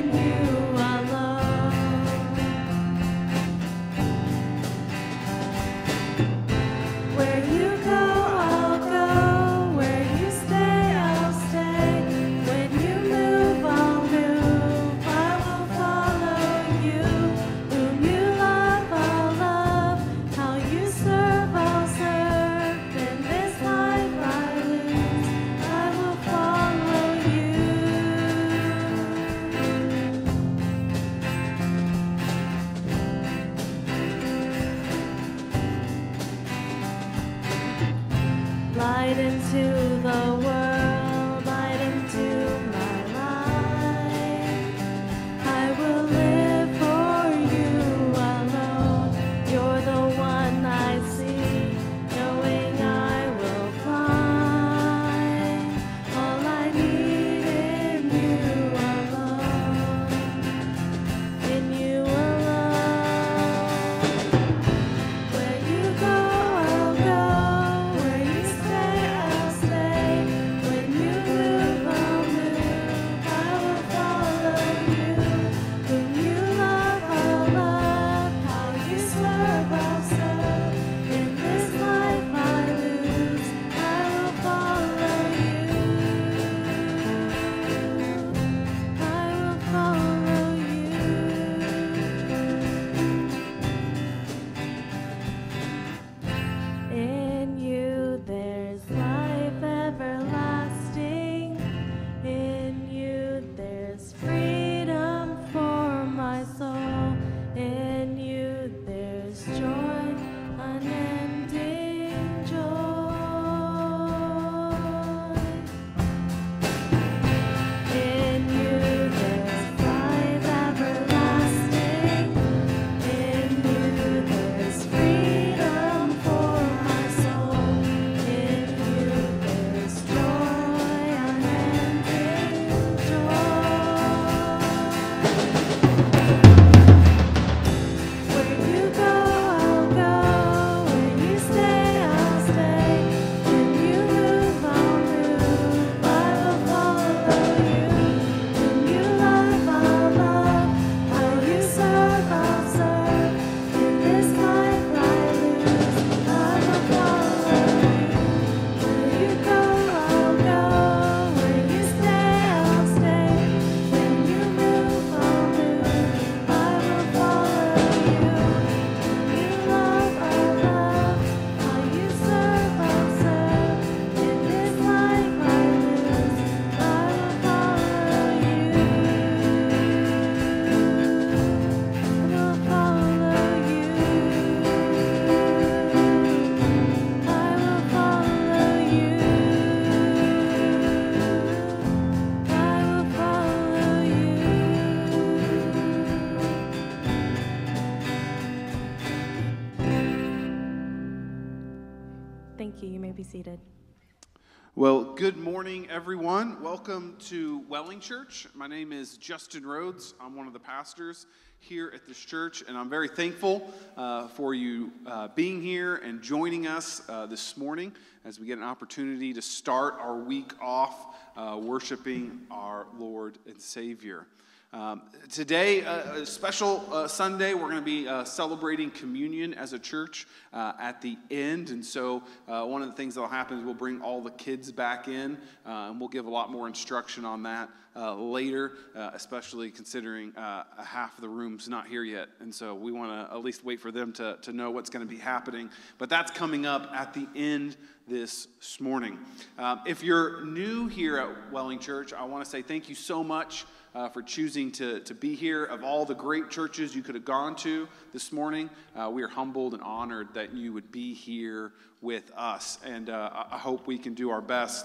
Thank you. You may be seated. Well, good morning, everyone. Welcome to Welling Church. My name is Justin Rhodes. I'm one of the pastors here at this church, and I'm very thankful for you being here and joining us this morning as we get an opportunity to start our week off worshiping our Lord and Savior. Today, a special Sunday, we're going to be celebrating communion as a church at the end. And so one of the things that will happen is we'll bring all the kids back in, and we'll give a lot more instruction on that later, especially considering half of the room's not here yet. And so we want to at least wait for them to know what's going to be happening. But that's coming up at the end this morning. If you're new here at Welling Church, I want to say thank you so much for choosing to be here. Of all the great churches you could have gone to this morning, we are humbled and honored that you would be here with us. And I hope we can do our best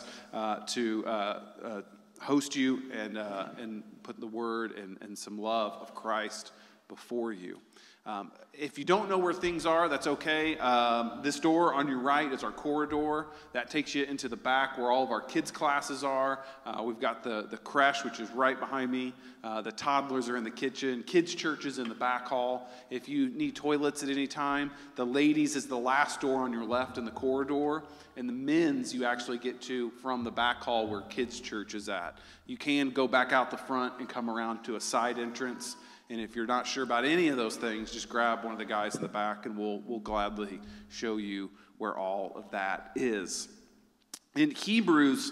to host you and put the word and some love of Christ before you. If you don't know where things are, that's okay. This door on your right is our corridor. That takes you into the back where all of our kids' classes are. We've got the creche, which is right behind me. The toddlers are in the kitchen. Kids' church is in the back hall. If you need toilets at any time, the ladies is the last door on your left in the corridor. And the men's you actually get to from the back hall where kids' church is at. You can go back out the front and come around to a side entrance. And if you're not sure about any of those things, just grab one of the guys in the back and we'll gladly show you where all of that is. In Hebrews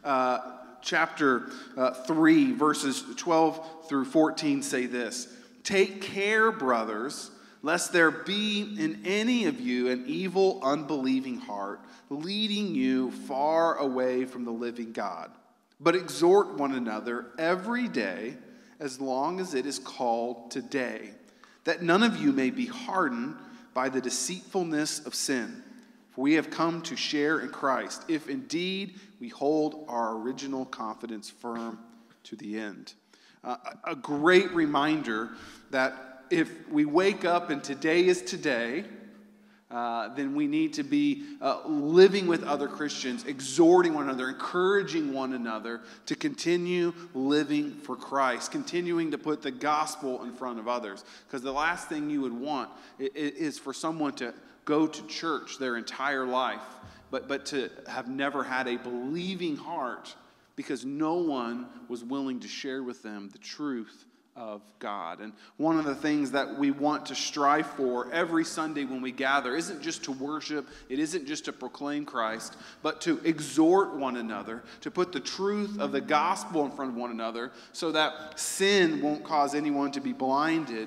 chapter 3, verses 12 through 14 say this: "Take care, brothers, lest there be in any of you an evil, unbelieving heart, leading you far away from the living God. But exhort one another every day, as long as it is called today, that none of you may be hardened by the deceitfulness of sin. For we have come to share in Christ, if indeed we hold our original confidence firm to the end." A great reminder that if we wake up and today is today, then we need to be living with other Christians, exhorting one another, encouraging one another to continue living for Christ, continuing to put the gospel in front of others. Because the last thing you would want is for someone to go to church their entire life, but to have never had a believing heart because no one was willing to share with them the truth of God. And one of the things that we want to strive for every Sunday when we gather isn't just to worship, it isn't just to proclaim Christ, but to exhort one another, to put the truth of the gospel in front of one another so that sin won't cause anyone to be blinded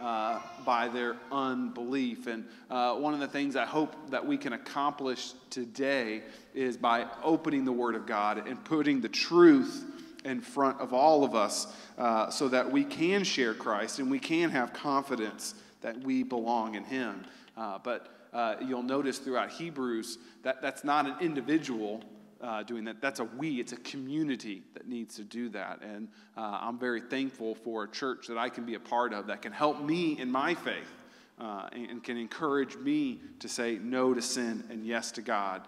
by their unbelief. And one of the things I hope that we can accomplish today is by opening the Word of God and putting the truth in front of all of us so that we can share Christ and we can have confidence that we belong in Him. But you'll notice throughout Hebrews that that's not an individual doing that. That's a we. It's a community that needs to do that. And I'm very thankful for a church that I can be a part of that can help me in my faith and can encourage me to say no to sin and yes to God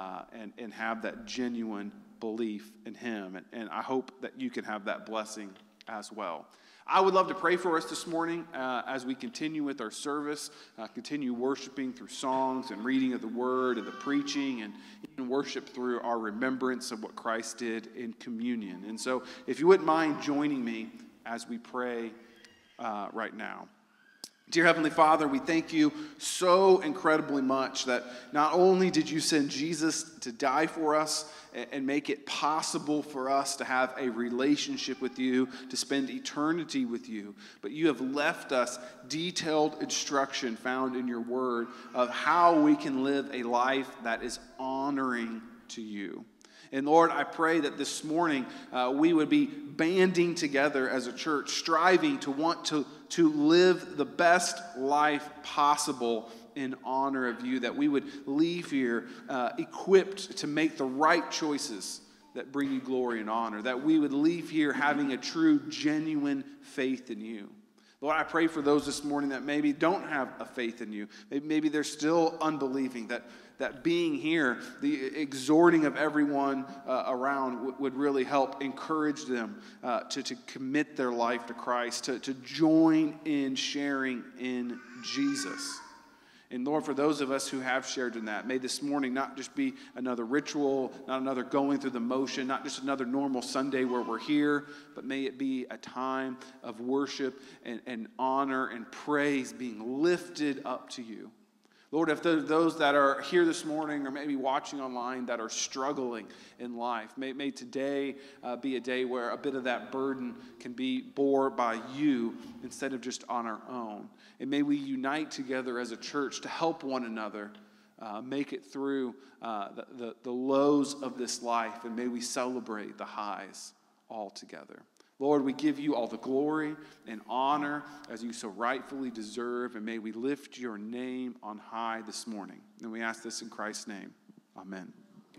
and have that genuine belief in Him. And I hope that you can have that blessing as well. I would love to pray for us this morning as we continue with our service, continue worshiping through songs and reading of the Word and the preaching, and even worship through our remembrance of what Christ did in communion. And so if you wouldn't mind joining me as we pray right now. Dear Heavenly Father, we thank you so incredibly much that not only did you send Jesus to die for us and make it possible for us to have a relationship with you, to spend eternity with you, but you have left us detailed instruction found in your word of how we can live a life that is honoring to you. And Lord, I pray that this morning we would be banding together as a church, striving to want to live the best life possible in honor of you, that we would leave here equipped to make the right choices that bring you glory and honor, that we would leave here having a true, genuine faith in you. Lord, I pray for those this morning that maybe don't have a faith in you. Maybe they're still unbelieving, that being here, the exhorting of everyone around would really help encourage them to commit their life to Christ, to join in sharing in Jesus. And Lord, for those of us who have shared in that, may this morning not just be another ritual, not another going through the motion, not just another normal Sunday where we're here, but may it be a time of worship and honor and praise being lifted up to you. Lord, if there are those that are here this morning or maybe watching online that are struggling in life, may today be a day where a bit of that burden can be bore by you instead of just on our own. And may we unite together as a church to help one another make it through the lows of this life, and may we celebrate the highs all together. Lord, we give you all the glory and honor as you so rightfully deserve, and may we lift your name on high this morning. And we ask this in Christ's name. Amen.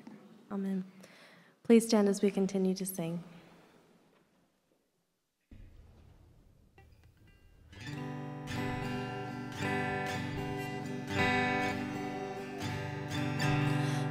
Amen. Please stand as we continue to sing.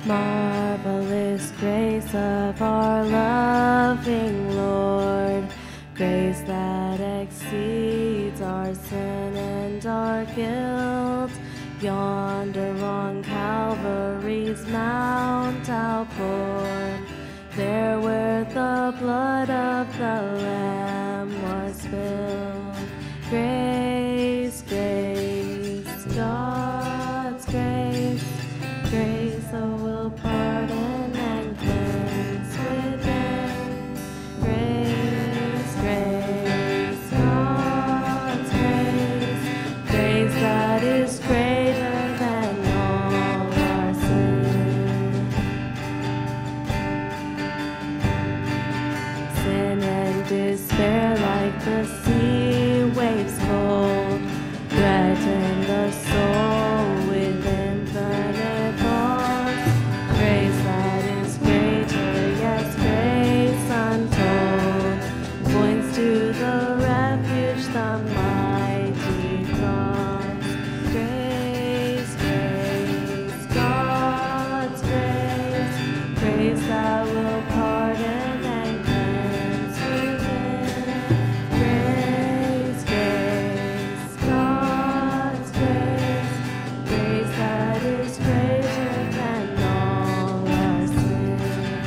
Marvelous grace of our loving Lord, grace that exceeds our sin and our guilt. Yonder on Calvary's mount outpoured, there where the blood of the Lamb was spilled. Grace, grace, God's grace, grace that will pardon and cleanse within. Grace, grace, God's grace, grace that is greater than all our sin. Sin and despair like the sea waves cold threaten the soul with infinite force. Grace that is greater, yes, grace untold, points to the refuge, the mighty cross. Grace, grace, God's grace, grace that will pardon and cleanse within. Grace, grace, God's grace, grace that is greater than all our sin.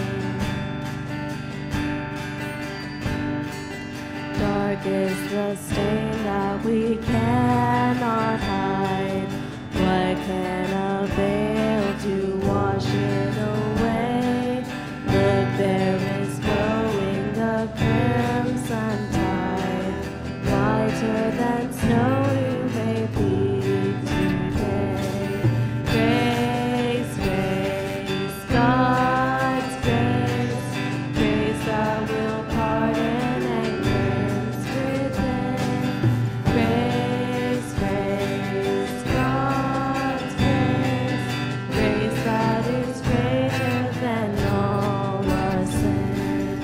Dark is the stain that we cannot hide. What can avail to wash it away? Look, there is flowing the crimson tide, whiter than snow you may be today. Grace, grace, God's grace, grace that will pardon and cleanse within. Grace, grace, God's grace, grace that is greater than all our sin.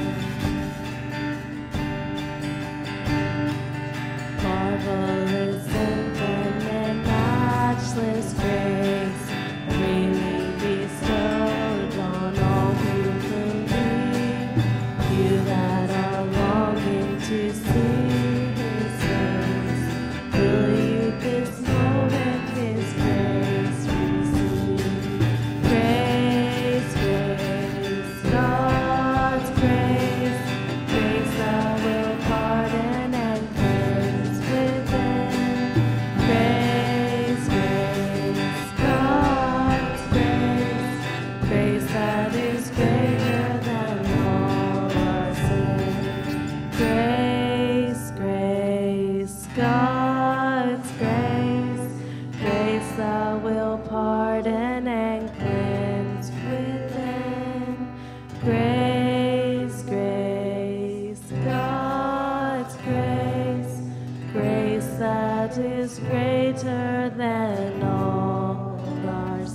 Marvelous, infinite, matchless grace, freely bestowed on all who believe. You that are longing to see His face, will you this moment His grace receive? Grace, grace, God's grace, grace that will pardon and cleanse within. Grace, grace, God's grace, grace that is greater than all our sin. Grace, grace, God's grace, grace that will pardon and cleanse within. Grace, grace, God's grace, grace that is greater than all our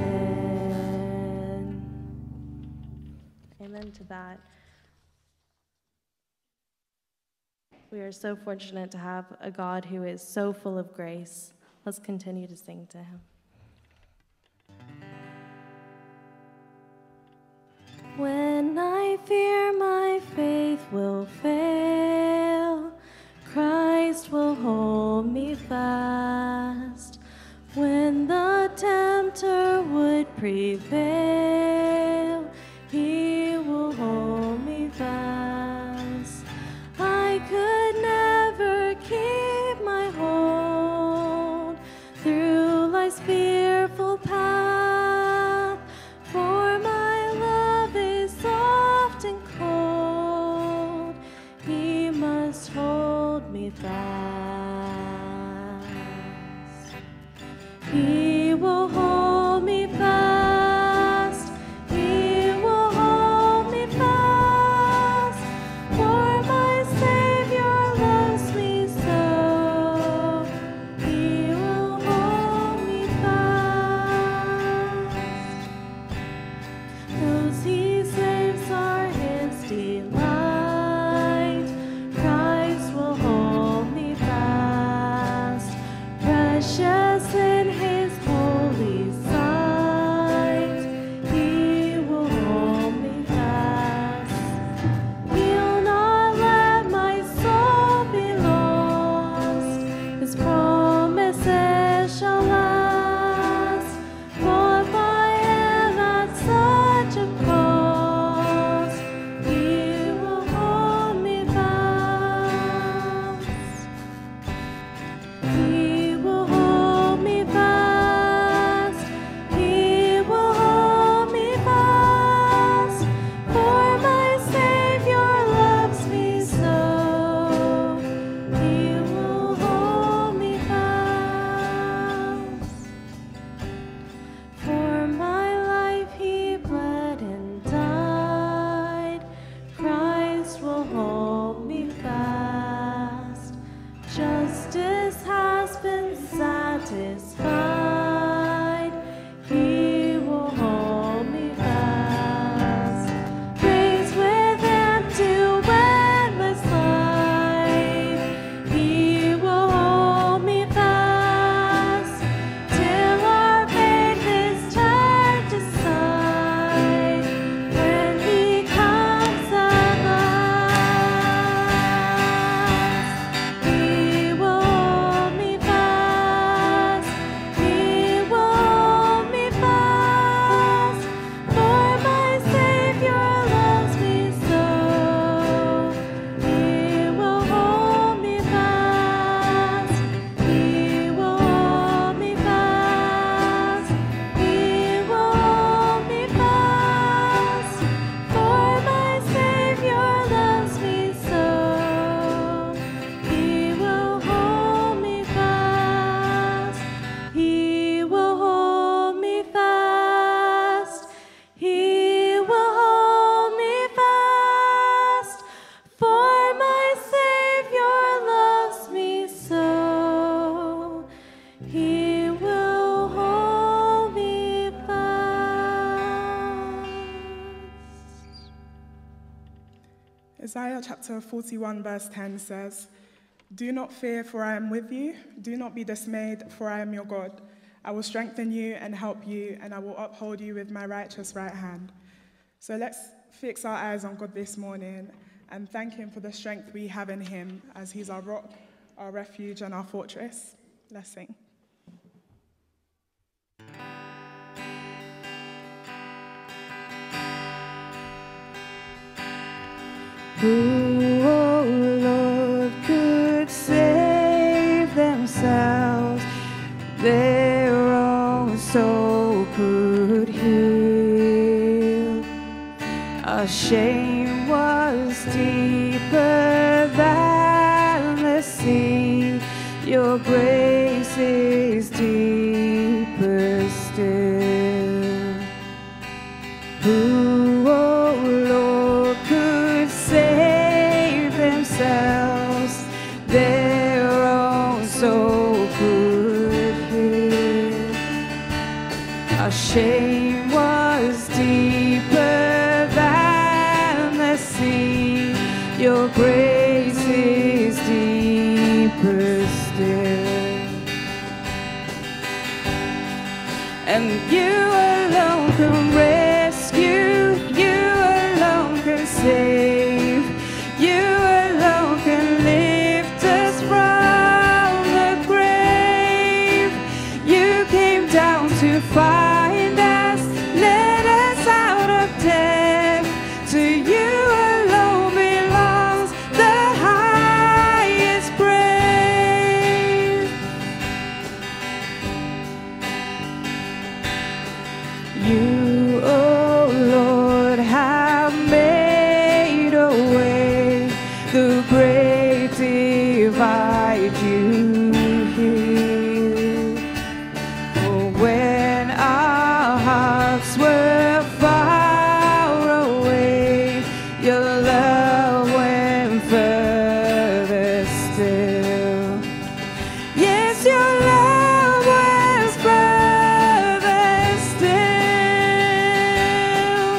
sin. Amen to that. We are so fortunate to have a God who is so full of grace. Let's continue to sing to Him. When I fear my faith will fail, Christ will hold me fast. When the tempter would prevail, He will hold me fast. I could never keep my hold through life's fearful path, for my love is soft and cold. He must hold me fast. He will hold me fast. He will hold me fast. For my Savior loves me so. He will hold me fast. Those He saves are His delight. Christ will hold me Isaiah chapter 41 verse 10 says, "Do not fear, for I am with you. Do not be dismayed, for I am your God. I will strengthen you and help you, and I will uphold you with my righteous right hand." So let's fix our eyes on God this morning and thank him for the strength we have in him, as he's our rock, our refuge, and our fortress. Let's sing. Who, oh Lord, could save themselves? Their own soul could heal. Our shame was deeper than the sea. Your grace is deeper still. Who, oh Lord, could save themselves? Their own soul could heal. Our shame was deeper than the sea. Your grace is deeper still. And you alone can rescue, you alone can save, you alone can lift us from the grave. You came down to find us, led us out of death. To you alone belongs the highest praise. You, oh Lord, have made a way. The great divide you healed. For when our hearts were far away, your love went further still. Yes, your love was further still.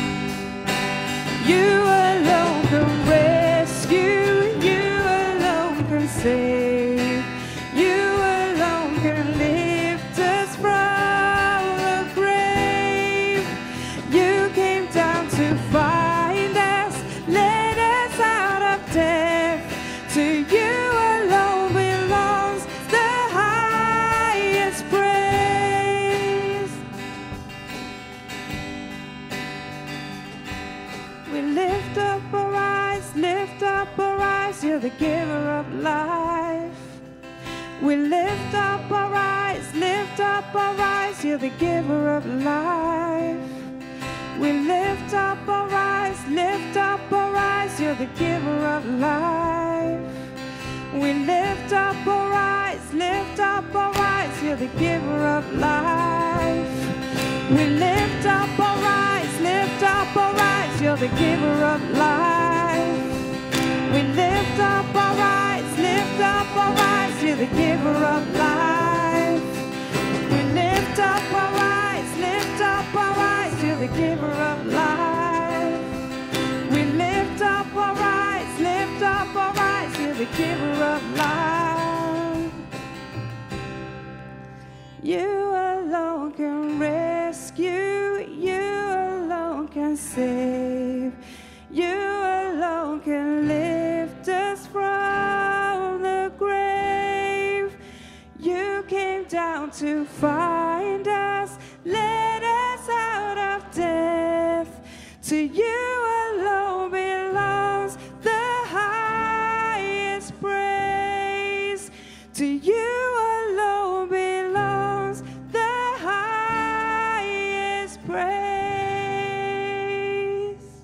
You alone can rescue, you alone can save, you alone can lift us from the grave. You came down to find us, led us out of death. To you alone belongs the highest praise. We lift up our eyes, lift up our eyes, you're the giver of life. We lift up our eyes, lift up our eyes, you're the giver of life. We lift up our eyes, lift up our eyes, you're the giver of life. We lift up our eyes, lift up our eyes, you're the giver of life. We lift up our eyes, lift up our eyes, you're the giver of life. We lift up our eyes, lift up our eyes, you're the giver of life. We lift up our eyes, lift up our eyes, you're the giver of life. We lift up our eyes, lift up our eyes, you're the giver of life. You alone can rescue, you alone can save, you alone can lift us from the grave. You came down to find us, led us out of death. To you alone belongs the highest praise. To you alone belongs the highest praise.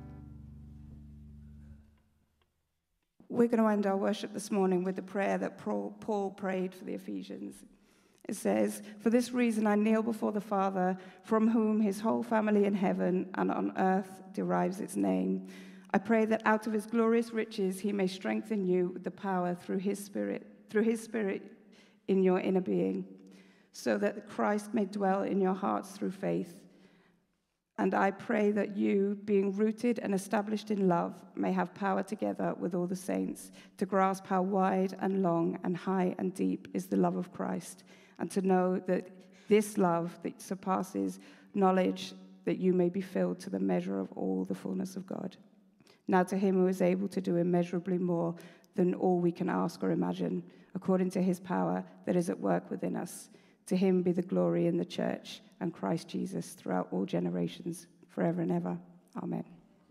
We're going to end our worship this morning with the prayer that Paul prayed for the Ephesians. It says, "For this reason I kneel before the Father, from whom his whole family in heaven and on earth derives its name. I pray that out of his glorious riches he may strengthen you with the power through his Spirit in your inner being, so that Christ may dwell in your hearts through faith. And I pray that you, being rooted and established in love, may have power together with all the saints to grasp how wide and long and high and deep is the love of Christ, and to know that this love that surpasses knowledge, that you may be filled to the measure of all the fullness of God. Now to him who is able to do immeasurably more than all we can ask or imagine, according to his power that is at work within us. To him be the glory in the church and Christ Jesus throughout all generations, forever and ever. Amen.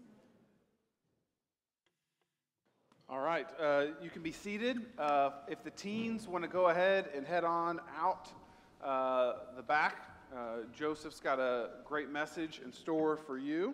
All right, you can be seated. If the teens want to go ahead and head on out the back, Joseph's got a great message in store for you,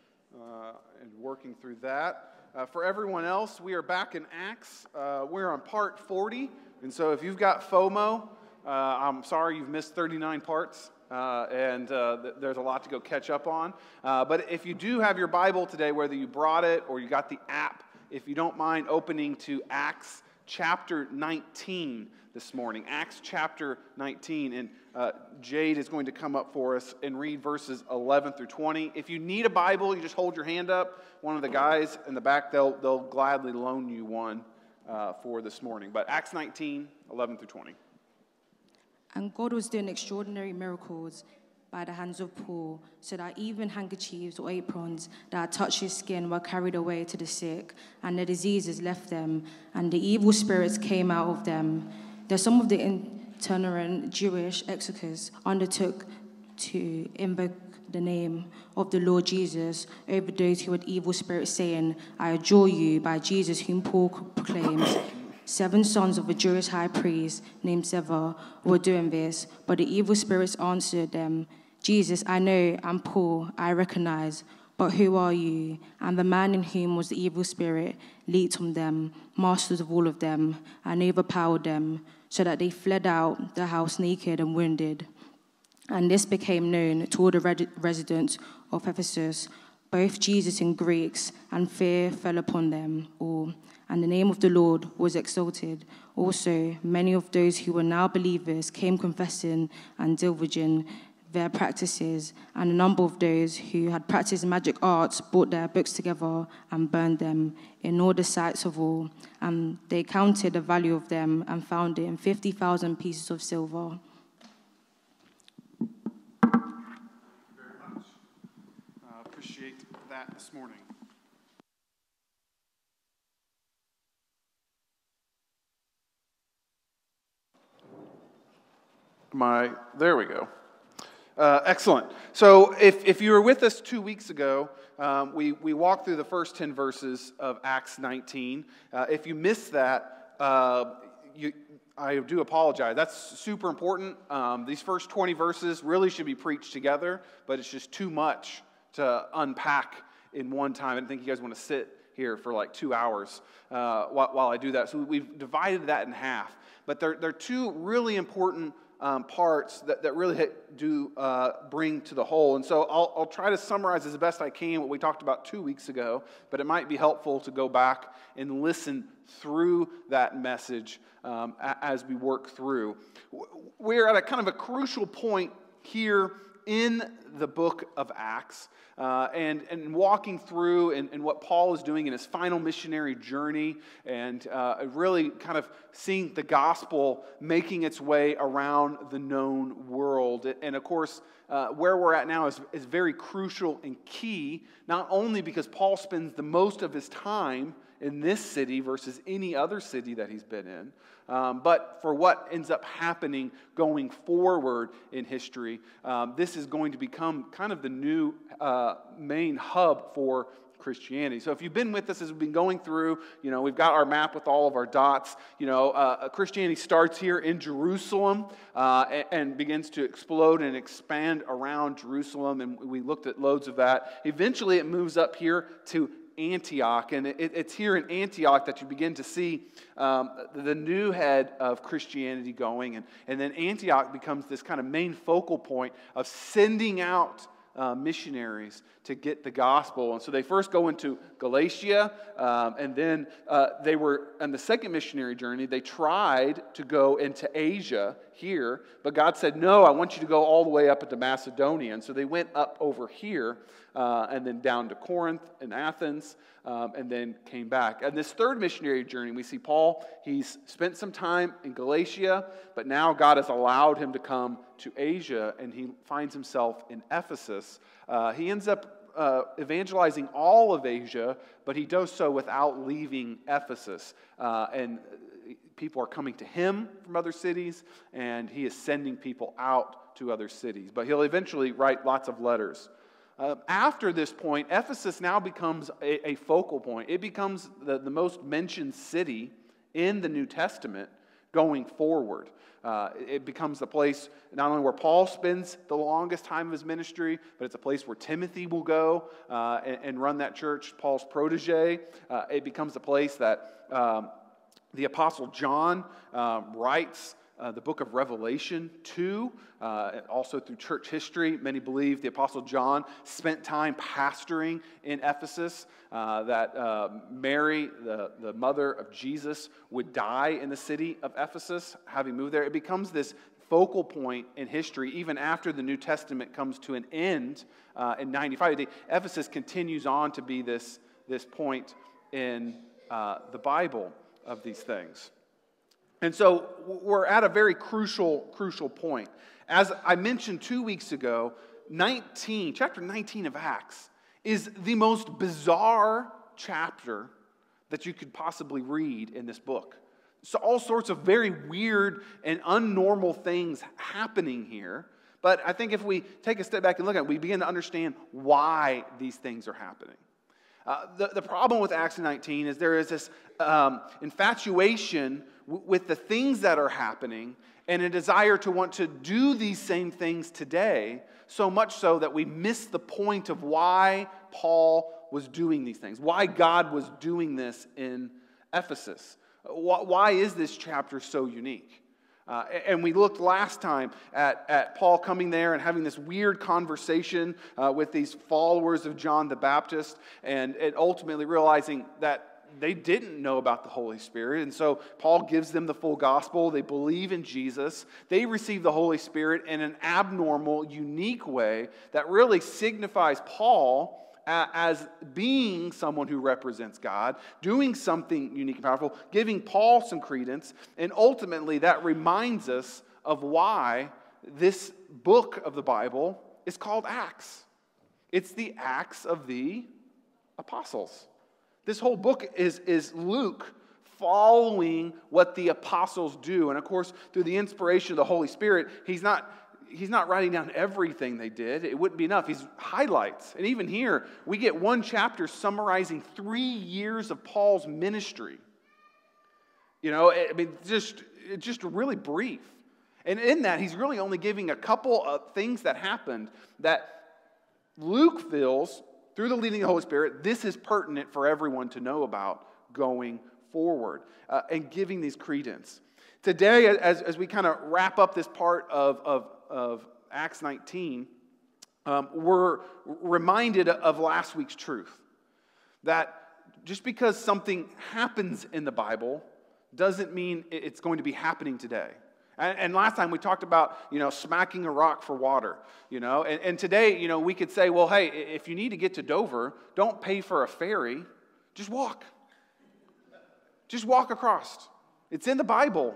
and working through that. For everyone else, we are back in Acts. We're on part 40, and so if you've got FOMO, I'm sorry you've missed 39 parts, and there's a lot to go catch up on. But if you do have your Bible today, whether you brought it or you got the app, if you don't mind opening to Acts chapter 19 this morning. Acts chapter 19, and Jade is going to come up for us and read verses 11 through 20. If you need a Bible, you just hold your hand up. One of the guys in the back, they'll gladly loan you one for this morning. But Acts 19, 11 through 20. And God was doing extraordinary miracles by the hands of Paul, so that even handkerchiefs or aprons that touched his skin were carried away to the sick, and the diseases left them, and the evil spirits came out of them. Then some of the itinerant Jewish exorcists undertook to invoke the name of the Lord Jesus over those who had evil spirits, saying, I adjure you by Jesus whom Paul proclaims. 7 sons of a Jewish high priest named Sceva were doing this, but the evil spirits answered them, Jesus, I know, and Paul, I recognize, but who are you? And the man in whom was the evil spirit leaped on them, masters of all of them, and overpowered them, so that they fled out the house naked and wounded. And this became known to all the residents of Ephesus, both Jews and Greeks, and fear fell upon them all. And the name of the Lord was exalted. Also, many of those who were now believers came confessing and divulging their practices, and a number of those who had practiced magic arts brought their books together and burned them in all the sights of all. And they counted the value of them and found it in 50,000 pieces of silver. Thank you very much. Appreciate that this morning. There we go. Excellent. So if you were with us 2 weeks ago, we walked through the first 10 verses of Acts 19. If you missed that, I do apologize. That's super important. These first 20 verses really should be preached together, but it's just too much to unpack in one time. I didn't think you guys want to sit here for like 2 hours while I do that. So we've divided that in half. But there are two really important parts that really do bring to the whole. And so I'll try to summarize as best I can what we talked about 2 weeks ago, but it might be helpful to go back and listen through that message as we work through. We're at a kind of a crucial point here in the book of Acts, and walking through and what Paul is doing in his final missionary journey, and really kind of seeing the gospel making its way around the known world. And of course, where we're at now is very crucial and key, not only because Paul spends the most of his time in this city versus any other city that he's been in, but for what ends up happening going forward in history. This is going to become kind of the new main hub for Christianity. So if you've been with us as we've been going through, we've got our map with all of our dots. Christianity starts here in Jerusalem and begins to explode and expand around Jerusalem, and we looked at loads of that. Eventually it moves up here to Antioch, and it's here in Antioch that you begin to see the new head of Christianity going, and then Antioch becomes this kind of main focal point of sending out missionaries to get the gospel. And so they first go into Galatia, and then they were on the second missionary journey. They tried to go into Asia here, but God said, no, I want you to go all the way up into Macedonia. And so they went up over here and then down to Corinth and Athens and then came back. And this third missionary journey, we see Paul, he's spent some time in Galatia, but now God has allowed him to come to Asia, and he finds himself in Ephesus. He ends up evangelizing all of Asia, but he does so without leaving Ephesus. And people are coming to him from other cities, and he is sending people out to other cities. But he'll eventually write lots of letters. After this point, Ephesus now becomes a focal point. It becomes the most mentioned city in the New Testament going forward. It becomes the place not only where Paul spends the longest time of his ministry, but it's a place where Timothy will go and run that church, Paul's protege. It becomes a place that the Apostle John writes the book of Revelation to. Also through church history, many believe the Apostle John spent time pastoring in Ephesus, that Mary, the mother of Jesus, would die in the city of Ephesus, having moved there. It becomes this focal point in history, even after the New Testament comes to an end in 95. Ephesus continues on to be this point in the Bible of these things. And so we're at a very crucial point. As I mentioned 2 weeks ago, chapter 19 of Acts is the most bizarre chapter that you could possibly read in this book. So all sorts of very weird and unnormal things happening here. But I think if we take a step back and look at it, we begin to understand why these things are happening. The problem with Acts 19 is there is this infatuation with the things that are happening and a desire to want to do these same things today, so much so that we miss the point of why Paul was doing these things, why God was doing this in Ephesus. Why is this chapter so unique? And we looked last time at Paul coming there and having this weird conversation with these followers of John the Baptist, and ultimately realizing that they didn't know about the Holy Spirit. And so Paul gives them the full gospel. They believe in Jesus. They receive the Holy Spirit in an abnormal, unique way that really signifies Paul as being someone who represents God, doing something unique and powerful, giving Paul some credence, and ultimately that reminds us of why this book of the Bible is called Acts. It's the Acts of the Apostles. This whole book is Luke following what the apostles do. And of course, through the inspiration of the Holy Spirit, he's not writing down everything they did. It wouldn't be enough. He's highlights. And even here, we get one chapter summarizing 3 years of Paul's ministry. Just really brief. And in that, he's really only giving a couple of things that happened that Luke feels, through the leading of the Holy Spirit, this is pertinent for everyone to know about going forward, and giving these credence. Today, as we kind of wrap up this part of Acts 19, we're reminded of last week's truth. That just because something happens in the Bible doesn't mean it's going to be happening today. And last time we talked about, smacking a rock for water, And today, we could say, well, hey, if you need to get to Dover, don't pay for a ferry. Just walk. Just walk across. It's in the Bible.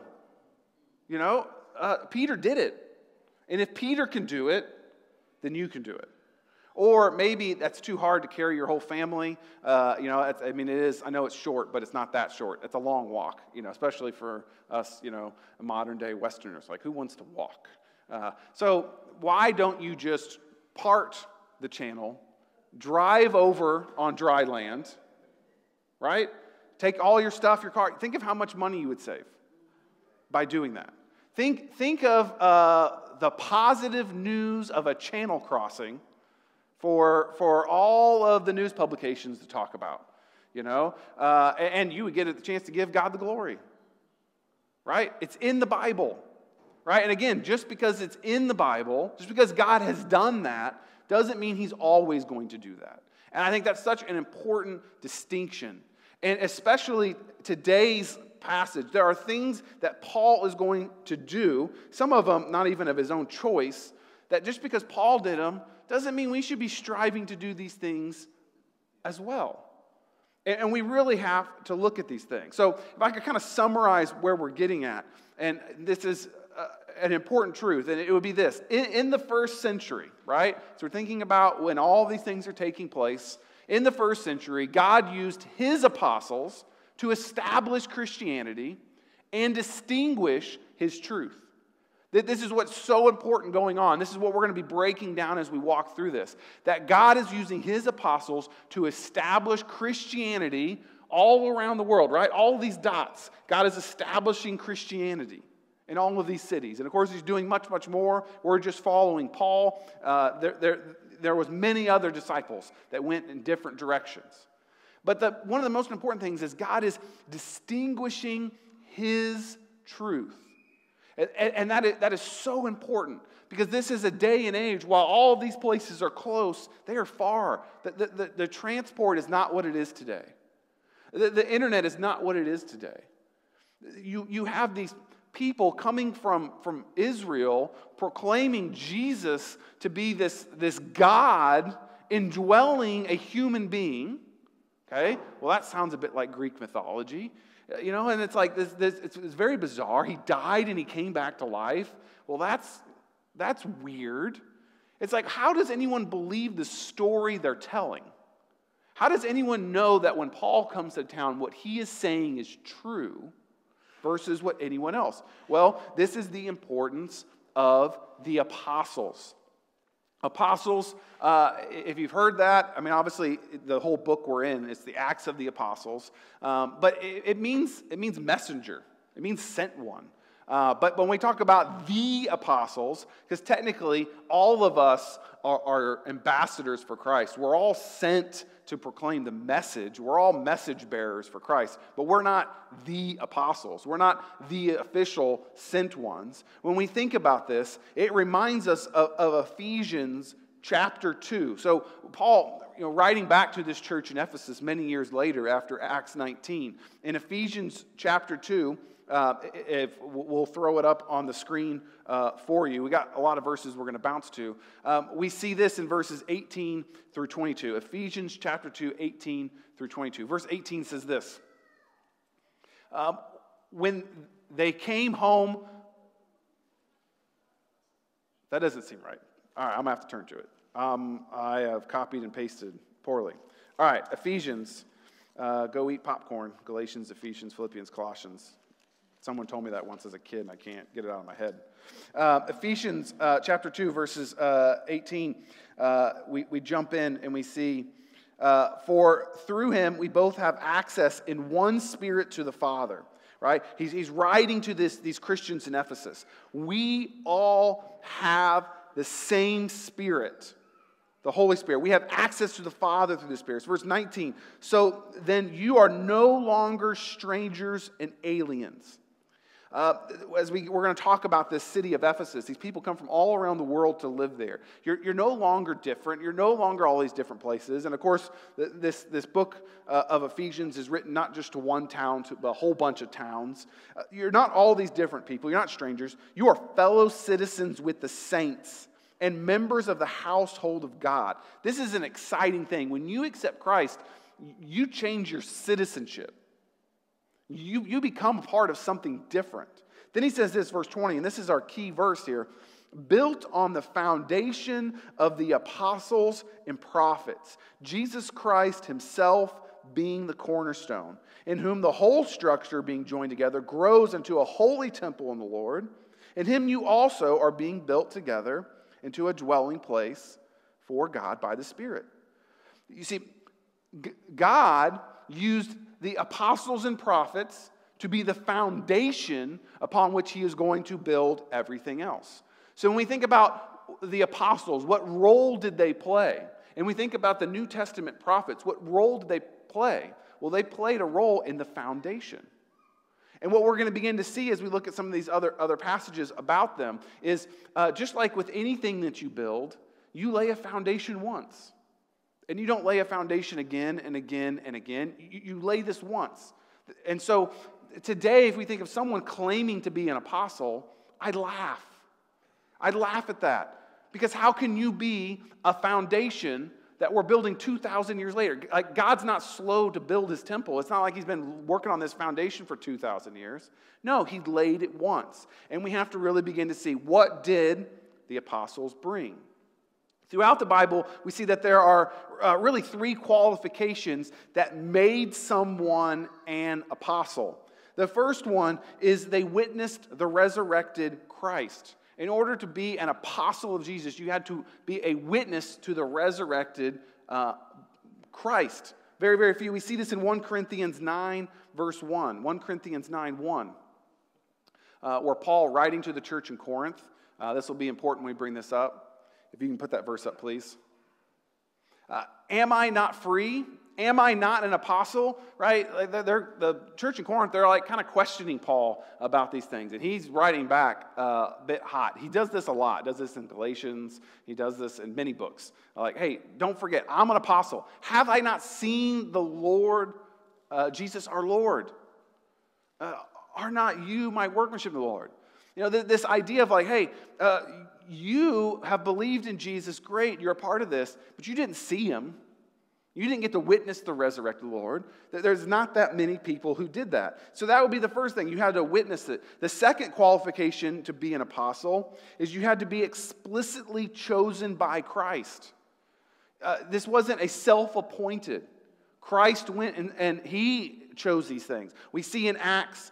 Peter did it. And if Peter can do it, then you can do it. Or maybe that's too hard to carry your whole family. It is. I know it's short, but it's not that short. It's a long walk, especially for us, modern day Westerners. Like, who wants to walk? So why don't you just part the channel, drive over on dry land, right? Take all your stuff, your car. Think of how much money you would save by doing that. Think of the positive news of a channel crossing for all of the news publications to talk about, and you would get a chance to give God the glory, right? It's in the Bible, right? And again, just because it's in the Bible, just because God has done that, doesn't mean He's always going to do that. And I think that's such an important distinction. And especially today's passage, there are things that Paul is going to do, some of them not even of his own choice, that just because Paul did them doesn't mean we should be striving to do these things as well. And we really have to look at these things. So if I could kind of summarize where we're getting at, and this is an important truth, and it would be this. In the first century, right? So we're thinking about when all these things are taking place. In the first century, God used his apostles to establish Christianity and distinguish his truth. This is what's so important going on. This is what we're going to be breaking down as we walk through this. That God is using his apostles to establish Christianity all around the world, right? All of these dots. God is establishing Christianity in all of these cities. And of course, he's doing much, much more. We're just following Paul. There was many other disciples that went in different directions. But one of the most important things is God is distinguishing his truth. And that is so important because this is a day and age, while all of these places are close, they are far. The transport is not what it is today. The internet is not what it is today. You have these people coming from Israel proclaiming Jesus to be this God indwelling a human being. Okay? Well, that sounds a bit like Greek mythology. You know, and it's like it's very bizarre. He died and he came back to life. Well, that's weird. It's like, how does anyone believe the story they're telling? How does anyone know that when Paul comes to town, what he is saying is true versus what anyone else? Well, this is the importance of the apostles. Apostles, if you've heard that, I mean, obviously the whole book we're in, it's the Acts of the Apostles, but it means messenger. It means sent one. But when we talk about the apostles, because technically all of us are ambassadors for Christ. We're all sent to proclaim the message. We're all message bearers for Christ, but we're not the apostles. We're not the official sent ones. When we think about this, it reminds us of Ephesians chapter 2. So Paul, writing back to this church in Ephesus many years later after Acts 19, in Ephesians chapter 2, if we'll throw it up on the screen for you. We got a lot of verses we're going to bounce to. We see this in verses 18 through 22. Ephesians chapter 2, 18 through 22. Verse 18 says this. When they came home, that doesn't seem right. All right, I'm going to have to turn to it. I have copied and pasted poorly. All right, Ephesians. Go eat popcorn. Galatians, Ephesians, Philippians, Colossians. Someone told me that once as a kid, and I can't get it out of my head. Ephesians chapter 2, verses 18, we jump in and we see, for through him we both have access in one spirit to the Father. Right? He's writing to these Christians in Ephesus. We all have the same Spirit, the Holy Spirit. We have access to the Father through the Spirit. So verse 19, so then you are no longer strangers and aliens. As we're going to talk about this city of Ephesus, these people come from all around the world to live there. You're no longer different. You're no longer all these different places. And of course, this book of Ephesians is written not just to one town, but a whole bunch of towns. You're not all these different people. You're not strangers. You are fellow citizens with the saints and members of the household of God. This is an exciting thing. When you accept Christ, you change your citizenship. You become a part of something different. Then he says this, verse 20, and this is our key verse here. Built on the foundation of the apostles and prophets, Jesus Christ himself being the cornerstone, in whom the whole structure being joined together grows into a holy temple in the Lord. In him you also are being built together into a dwelling place for God by the Spirit. You see, God used the apostles and prophets to be the foundation upon which he is going to build everything else. So when we think about the apostles, what role did they play? And we think about the New Testament prophets, what role did they play? Well, they played a role in the foundation. And what we're going to begin to see as we look at some of these other passages about them is just like with anything that you build, you lay a foundation once. And you don't lay a foundation again and again and again. You lay this once. And so today, if we think of someone claiming to be an apostle, I'd laugh. I'd laugh at that. Because how can you be a foundation that we're building 2,000 years later? Like, God's not slow to build his temple. It's not like he's been working on this foundation for 2,000 years. No, he laid it once. And we have to really begin to see, what did the apostles bring? Throughout the Bible, we see that there are really three qualifications that made someone an apostle. The first one is they witnessed the resurrected Christ. In order to be an apostle of Jesus, you had to be a witness to the resurrected Christ. Very, very few. We see this in 1 Corinthians 9, verse 1. 1 Corinthians 9, 1. Where Paul, writing to the church in Corinth, this will be important when we bring this up. If you can put that verse up, please. Am I not free? Am I not an apostle? Right? Like the church in Corinth, they're like kind of questioning Paul about these things. And he's writing back a bit hot. He does this a lot. He does this in Galatians. He does this in many books. Like, hey, don't forget, I'm an apostle. Have I not seen the Lord, Jesus our Lord? Are not you my workmanship of the Lord? You know, this idea of like, hey, you have believed in Jesus, great, you're a part of this, but you didn't see him. You didn't get to witness the resurrected Lord. There's not that many people who did that. So that would be the first thing. You had to witness it. The second qualification to be an apostle is you had to be explicitly chosen by Christ. This wasn't a self-appointed. Christ went and he chose these things. We see in Acts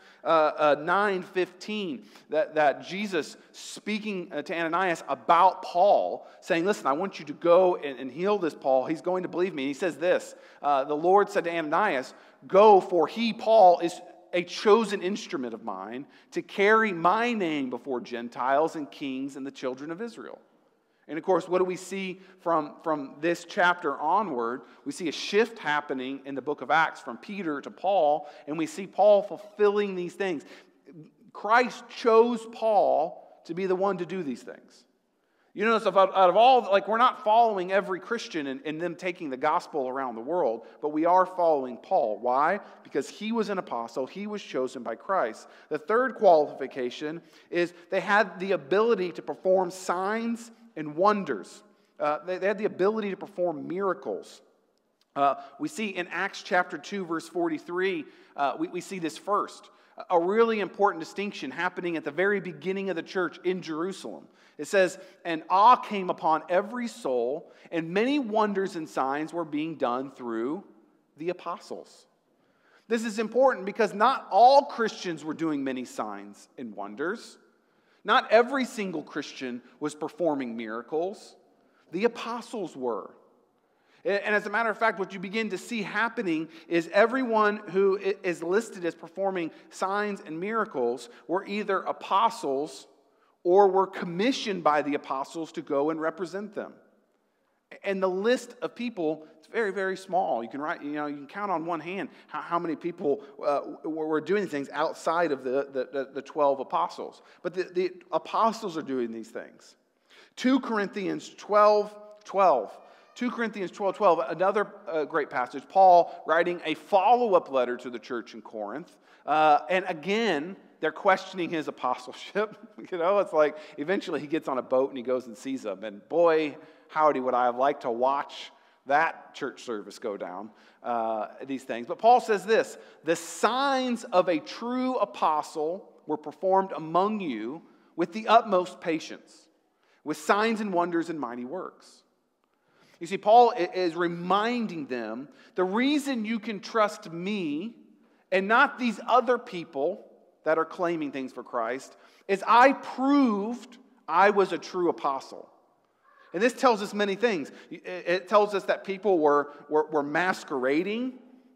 9:15 that Jesus speaking to Ananias about Paul, saying, listen, I want you to go and heal this Paul. He's going to believe me. And he says this, the Lord said to Ananias, go, for he, Paul, is a chosen instrument of mine to carry my name before Gentiles and kings and the children of Israel. And of course, what do we see from this chapter onward? We see a shift happening in the book of Acts from Peter to Paul, and we see Paul fulfilling these things. Christ chose Paul to be the one to do these things. You notice out of all, like, we're not following every Christian and them taking the gospel around the world, but we are following Paul. Why? Because he was an apostle. He was chosen by Christ. The third qualification is they had the ability to perform signs and wonders. They had the ability to perform miracles. We see in Acts chapter 2, verse 43, we see this first. A really important distinction happening at the very beginning of the church in Jerusalem. It says, and awe came upon every soul, and many wonders and signs were being done through the apostles. This is important because not all Christians were doing many signs and wonders. Not every single Christian was performing miracles. The apostles were. And as a matter of fact, what you begin to see happening is everyone who is listed as performing signs and miracles were either apostles or were commissioned by the apostles to go and represent them. And the list of people is very, very small. You can count on one hand how many people were doing things outside of the 12 apostles. But the apostles are doing these things. 2 Corinthians 12:12. 2 Corinthians 12:12, another great passage. Paul writing a follow-up letter to the church in Corinth. And again, they're questioning his apostleship. It's like eventually he gets on a boat and he goes and sees them. And boy, howdy, would I have liked to watch that church service go down, these things. But Paul says this, the signs of a true apostle were performed among you with the utmost patience, with signs and wonders and mighty works. You see, Paul is reminding them, the reason you can trust me and not these other people that are claiming things for Christ is I proved I was a true apostle. And this tells us many things. It tells us that people were masquerading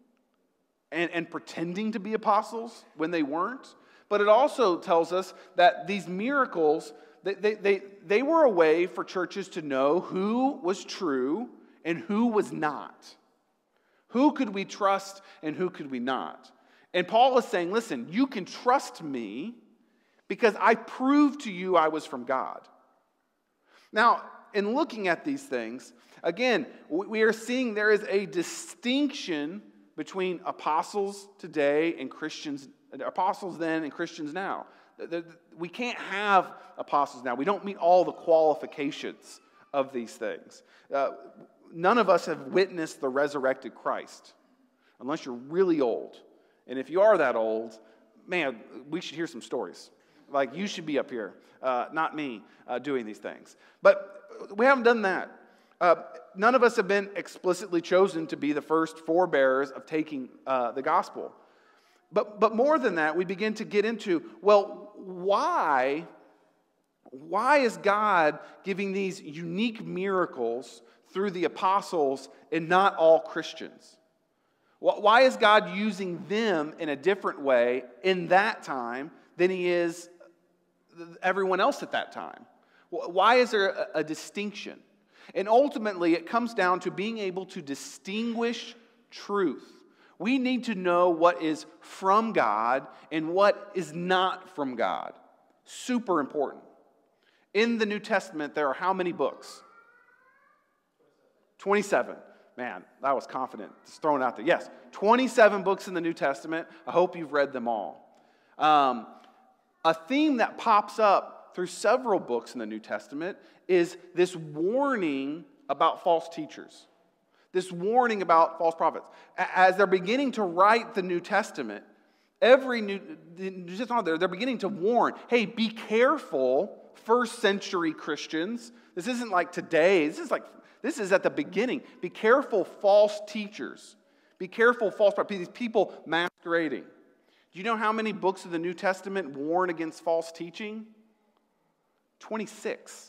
and pretending to be apostles when they weren't. But it also tells us that these miracles, they were a way for churches to know who was true and who was not. Who could we trust and who could we not? And Paul is saying, listen, you can trust me because I proved to you I was from God. Now, in looking at these things, again, we are seeing there is a distinction between apostles today and Christians, apostles then and Christians now. We can't have apostles now. We don't meet all the qualifications of these things. None of us have witnessed the resurrected Christ, unless you're really old. And if you are that old, man, we should hear some stories. Like, you should be up here, not me, doing these things. But we haven't done that. None of us have been explicitly chosen to be the first forebearers of taking the gospel. But more than that, we begin to get into, well, why is God giving these unique miracles through the apostles and not all Christians? Why is God using them in a different way in that time than he is everyone else at that time? Why is there a distinction? And ultimately, it comes down to being able to distinguish truth. We need to know what is from God and what is not from God. Super important. In the New Testament, there are how many books? 27. Man, I was confident. Just throwing it out there. Yes, 27 books in the New Testament. I hope you've read them all. A theme that pops up through several books in the New Testament is this warning about false teachers. This warning about false prophets. As they're beginning to write the New Testament, they're beginning to warn, hey, be careful, first century Christians. This isn't like today. This is at the beginning. Be careful, false teachers. Be careful, false prophets. These people masquerading. Do you know how many books of the New Testament warn against false teaching? 26.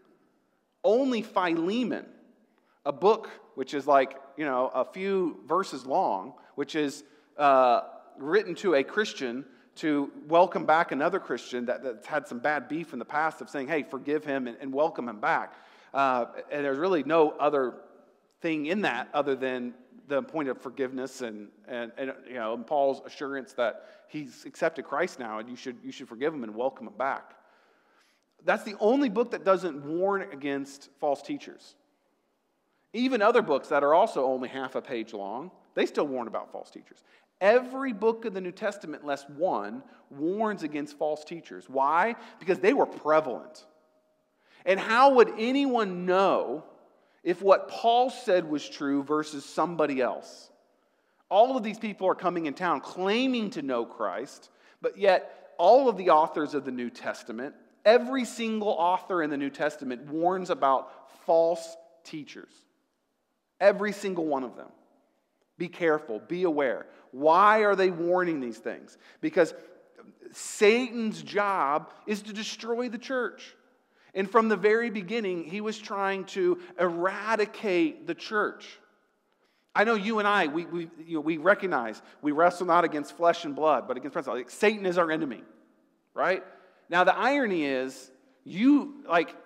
Only Philemon, a book which is like, a few verses long, which is written to a Christian to welcome back another Christian that's had some bad beef in the past, of saying, hey, forgive him and welcome him back. And there's really no other thing in that other than the point of forgiveness and Paul's assurance that he's accepted Christ now, and you should forgive him and welcome him back. That's the only book that doesn't warn against false teachers. Even other books that are also only half a page long, they still warn about false teachers. Every book of the New Testament, less one, warns against false teachers. Why? Because they were prevalent. And how would anyone know if what Paul said was true versus somebody else? All of these people are coming in town claiming to know Christ, but yet all of the authors of the New Testament, every single author in the New Testament warns about false teachers. Every single one of them. Be careful, be aware. Why are they warning these things? Because Satan's job is to destroy the church. And from the very beginning, he was trying to eradicate the church. I know you and I, we recognize we wrestle not against flesh and blood, but against principalities. Satan is our enemy, right? Now the irony is, you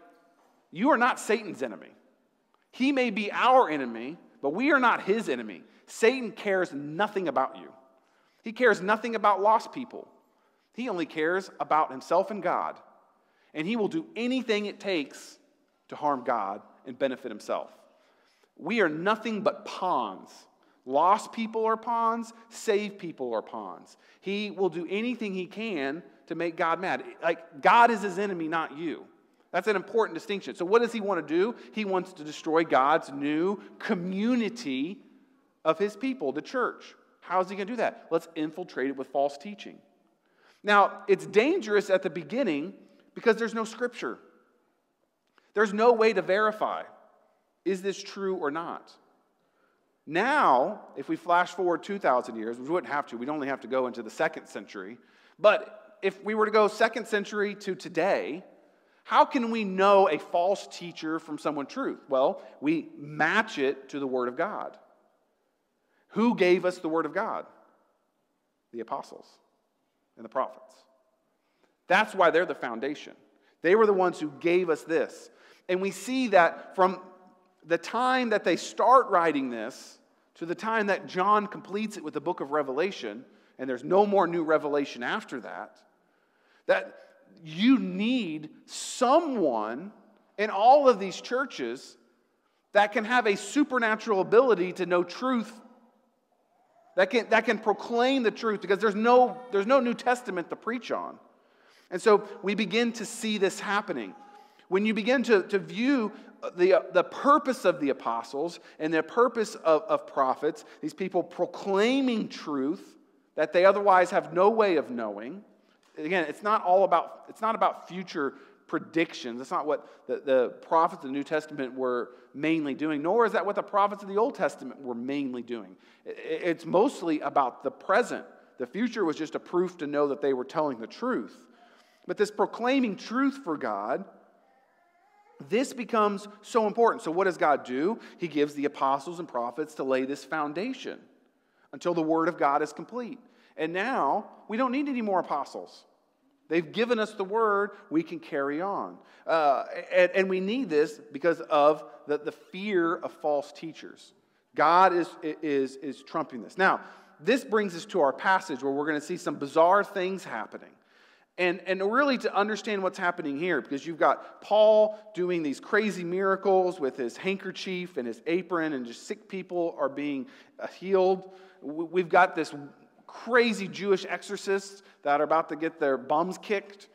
are not Satan's enemy. He may be our enemy, but we are not his enemy. Satan cares nothing about you. He cares nothing about lost people. He only cares about himself and God. And he will do anything it takes to harm God and benefit himself. We are nothing but pawns. Lost people are pawns. Saved people are pawns. He will do anything he can to make God mad. Like, God is his enemy, not you. That's an important distinction. So what does he want to do? He wants to destroy God's new community of his people, the church. How is he going to do that? Let's infiltrate it with false teaching. Now, it's dangerous at the beginning because there's no scripture. There's no way to verify, is this true or not? Now, if we flash forward 2,000 years, we wouldn't have to. We'd only have to go into the 2nd century. But if we were to go 2nd century to today, how can we know a false teacher from someone true? Well, we match it to the Word of God. Who gave us the Word of God? The apostles and the prophets. That's why they're the foundation. They were the ones who gave us this. And we see that from the time that they start writing this to the time that John completes it with the book of Revelation, and there's no more new revelation after that, that you need someone in all of these churches that can have a supernatural ability to know truth, that can proclaim the truth, because there's no New Testament to preach on. And so we begin to see this happening. When you begin to view the purpose of the apostles and the purpose of prophets, these people proclaiming truth that they otherwise have no way of knowing. Again, it's not about future predictions. That's not what the prophets of the New Testament were mainly doing, nor is that what the prophets of the Old Testament were mainly doing. It's mostly about the present. The future was just a proof to know that they were telling the truth. But this proclaiming truth for God, this becomes so important. So what does God do? He gives the apostles and prophets to lay this foundation until the word of God is complete. And now, we don't need any more apostles. They've given us the word, we can carry on. And we need this because of the fear of false teachers. God is trumping this. Now, this brings us to our passage where we're going to see some bizarre things happening. And really to understand what's happening here, because you've got Paul doing these crazy miracles with his handkerchief and his apron, and just sick people are being healed. We've got this crazy Jewish exorcists that are about to get their bums kicked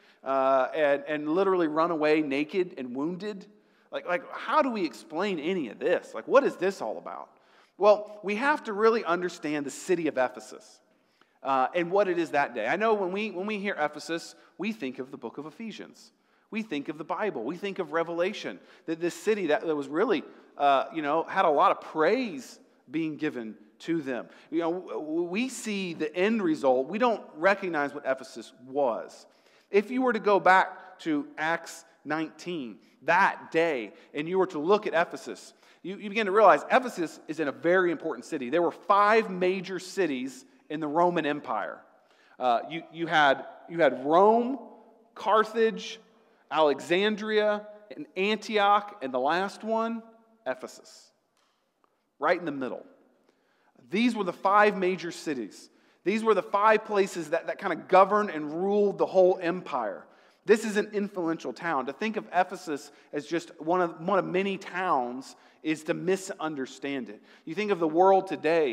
and literally run away naked and wounded. Like, how do we explain any of this? Like, what is this all about? Well, we have to really understand the city of Ephesus. And what it is that day. I know when we hear Ephesus, we think of the book of Ephesians. We think of the Bible. We think of Revelation. That this city that was really, had a lot of praise being given to them. We see the end result. We don't recognize what Ephesus was. If you were to go back to Acts 19, that day, and you were to look at Ephesus, you begin to realize Ephesus is in a very important city. There were 5 major cities in the Roman Empire. You had Rome, Carthage, Alexandria, and Antioch, and the last one, Ephesus. Right in the middle. These were the 5 major cities. These were the 5 places that kind of governed and ruled the whole empire. This is an influential town. To think of Ephesus as just one of many towns is to misunderstand it. You think of the world today,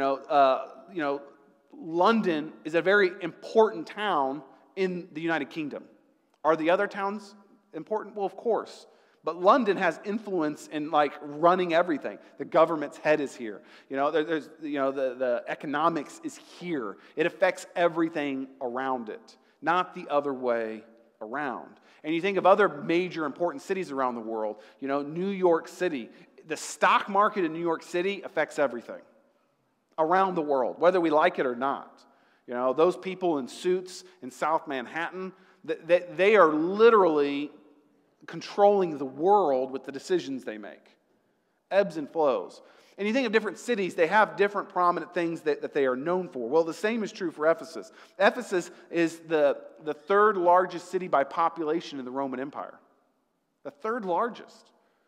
London is a very important town in the United Kingdom. Are the other towns important? Well, of course. But London has influence in running everything. The government's head is here. The economics is here. It affects everything around it, not the other way around. And you think of other major important cities around the world. New York City. The stock market in New York City affects everything around the world, whether we like it or not. Those people in suits in South Manhattan, they are literally controlling the world with the decisions they make. Ebbs and flows. And you think of different cities, they have different prominent things that they are known for. Well, the same is true for Ephesus. Ephesus is the 3rd largest city by population in the Roman Empire. The 3rd largest.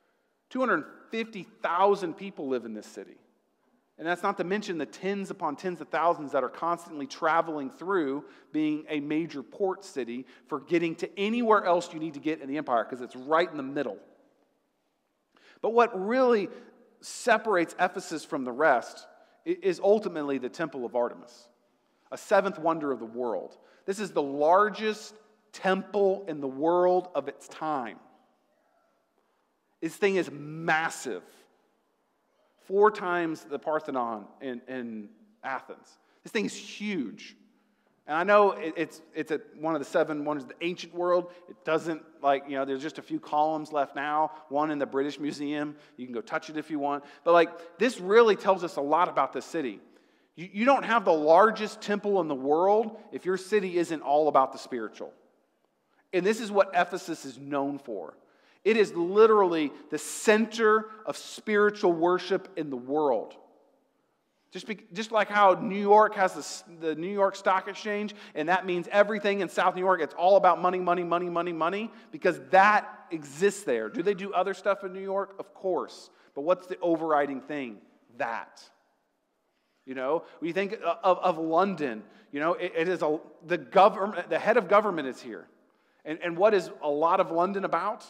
250,000 people live in this city. And that's not to mention the tens upon tens of thousands that are constantly traveling through, being a major port city for getting to anywhere else you need to get in the empire, because it's right in the middle. But what really separates Ephesus from the rest is ultimately the Temple of Artemis, a 7th wonder of the world. This is the largest temple in the world of its time. This thing is massive. 4 times the Parthenon in Athens. This thing is huge. And I know it's one of the 7 wonders of the ancient world. It doesn't, there's just a few columns left now. One in the British Museum. You can go touch it if you want. But this really tells us a lot about the city. You don't have the largest temple in the world if your city isn't all about the spiritual. And this is what Ephesus is known for. It is literally the center of spiritual worship in the world. Just like how New York has the New York Stock Exchange, and that means everything in South New York, it's all about money, money, money, money, money, because that exists there. Do they do other stuff in New York? Of course. But what's the overriding thing? That. When you think of London, it is the government, the head of government is here. And what is a lot of London about?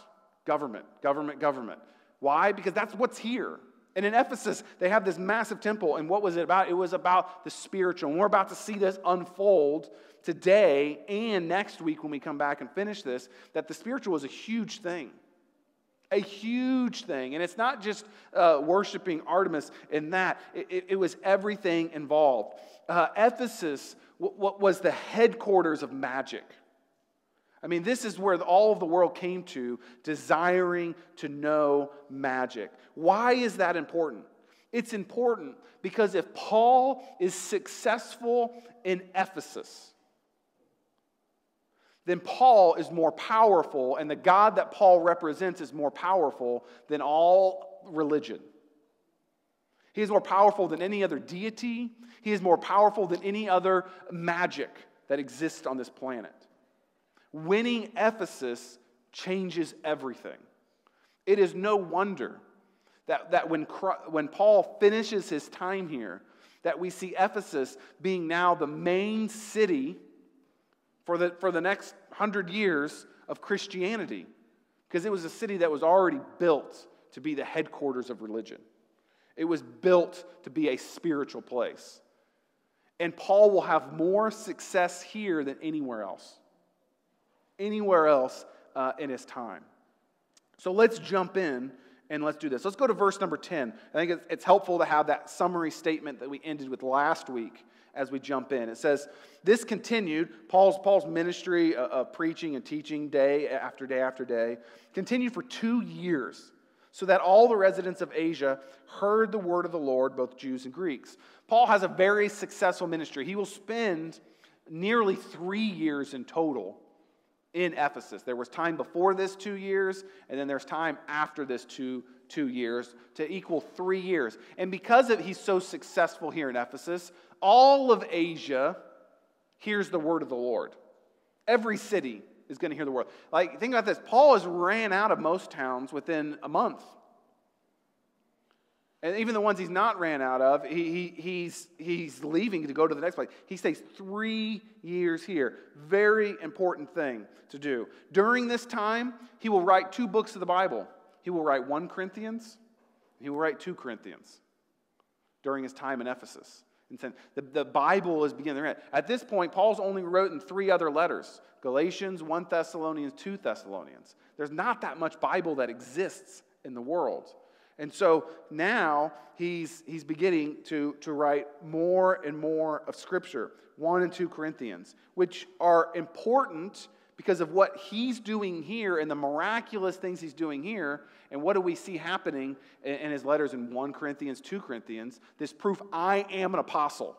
Government, government, government. Why? Because that's what's here. And in Ephesus, they have this massive temple. And what was it about? It was about the spiritual. And we're about to see this unfold today and next week when we come back and finish this, that the spiritual is a huge thing. A huge thing. And it's not just worshiping Artemis in that. It was everything involved. Ephesus was the headquarters of magic. I mean, this is where all of the world came to, desiring to know magic. Why is that important? It's important because if Paul is successful in Ephesus, then Paul is more powerful, and the God that Paul represents is more powerful than all religion. He is more powerful than any other deity. He is more powerful than any other magic that exists on this planet. Winning Ephesus changes everything. It is no wonder that when Paul finishes his time here, that we see Ephesus being now the main city for the next 100 years of Christianity, because it was a city that was already built to be the headquarters of religion. It was built to be a spiritual place. And Paul will have more success here than anywhere else. Anywhere else in his time. So let's jump in and let's do this. Let's go to verse number 10. I think it's helpful to have that summary statement that we ended with last week as we jump in. It says, this continued, Paul's ministry of preaching and teaching day after day after day, continued for 2 years, so that all the residents of Asia heard the word of the Lord, both Jews and Greeks. Paul has a very successful ministry. He will spend nearly 3 years in total in Ephesus. There was time before this 2 years, and then there's time after this two years to equal 3 years. And because he's so successful here in Ephesus, all of Asia hears the word of the Lord. Every city is going to hear the word. Like, think about this. Paul has ran out of most towns within a month. And even the ones he's not ran out of, he's leaving to go to the next place. He stays 3 years here. Very important thing to do. During this time, he will write 2 books of the Bible. He will write 1 Corinthians. He will write 2 Corinthians during his time in Ephesus. And the Bible is beginning to read. At this point, Paul's only written 3 other letters. Galatians, 1 Thessalonians, 2 Thessalonians. There's not that much Bible that exists in the world. And so now he's beginning to write more and more of Scripture, 1 and 2 Corinthians, which are important because of what he's doing here and the miraculous things he's doing here. And what do we see happening in his letters in 1 Corinthians, 2 Corinthians? This proof, I am an apostle.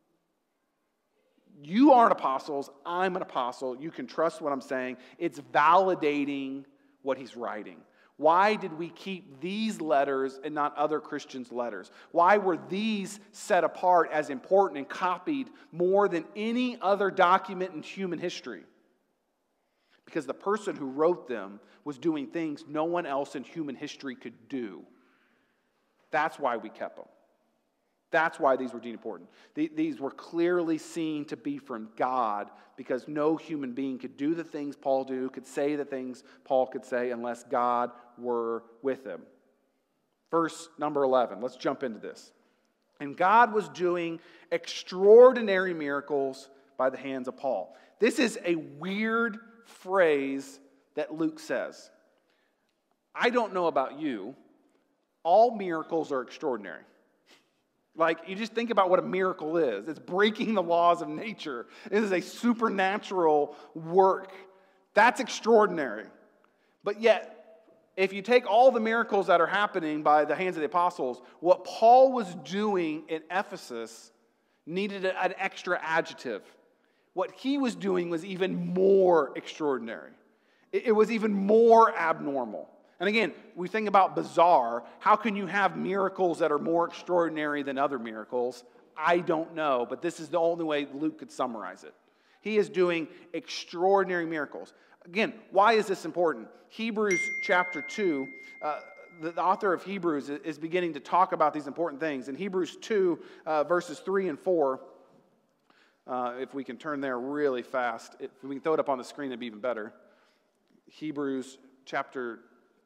You aren't apostles, I'm an apostle. You can trust what I'm saying. It's validating what he's writing. Why did we keep these letters and not other Christians' letters? Why were these set apart as important and copied more than any other document in human history? Because the person who wrote them was doing things no one else in human history could do. That's why we kept them. That's why these were deemed important. These were clearly seen to be from God, because no human being could do the things Paul do, could say the things Paul could say, unless God were with him. Verse number 11. Let's jump into this. And God was doing extraordinary miracles by the hands of Paul. This is a weird phrase that Luke says. I don't know about you. All miracles are extraordinary. Like, you just think about what a miracle is. It's breaking the laws of nature. It is a supernatural work. That's extraordinary. But yet, if you take all the miracles that are happening by the hands of the apostles, what Paul was doing in Ephesus needed an extra adjective. What he was doing was even more extraordinary. It was even more abnormal. And again, we think about bizarre. How can you have miracles that are more extraordinary than other miracles? I don't know, but this is the only way Luke could summarize it. He is doing extraordinary miracles. Again, why is this important? Hebrews chapter 2, the author of Hebrews is beginning to talk about these important things. In Hebrews 2, verses 3 and 4, if we can turn there really fast, if we can throw it up on the screen, it'd be even better. Hebrews chapter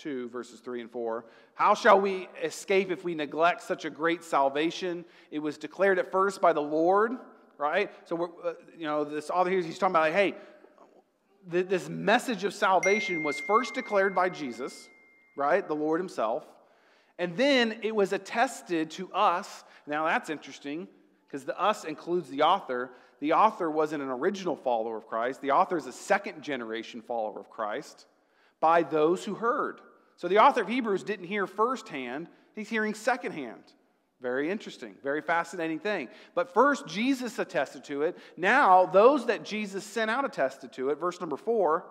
2, verses 3 and 4. How shall we escape if we neglect such a great salvation? It was declared at first by the Lord, right? So, this author here, he's talking about, like, hey, this message of salvation was first declared by Jesus, right? The Lord himself. And then it was attested to us. Now that's interesting, because the us includes the author. The author wasn't an original follower of Christ. The author is a second generation follower of Christ by those who heard. So the author of Hebrews didn't hear firsthand. He's hearing secondhand. Very interesting, very fascinating thing. But first, Jesus attested to it. Now, those that Jesus sent out attested to it. Verse number 4.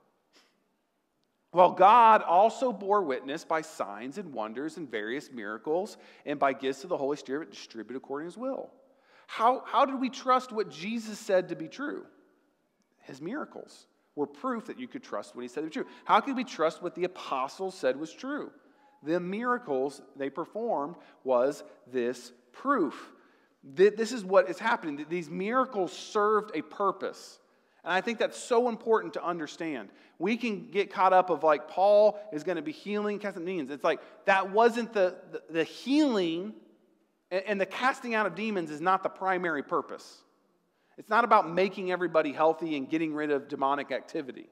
Well, God also bore witness by signs and wonders and various miracles and by gifts of the Holy Spirit distributed according to his will. How did we trust what Jesus said to be true? His miracles were proof that you could trust what he said to be true. How could we trust what the apostles said was true? The miracles they performed was this proof. This is what is happening. These miracles served a purpose. And I think that's so important to understand. We can get caught up of, like, Paul is going to be healing, casting demons. It's like that wasn't the healing and the casting out of demons is not the primary purpose. It's not about making everybody healthy and getting rid of demonic activity.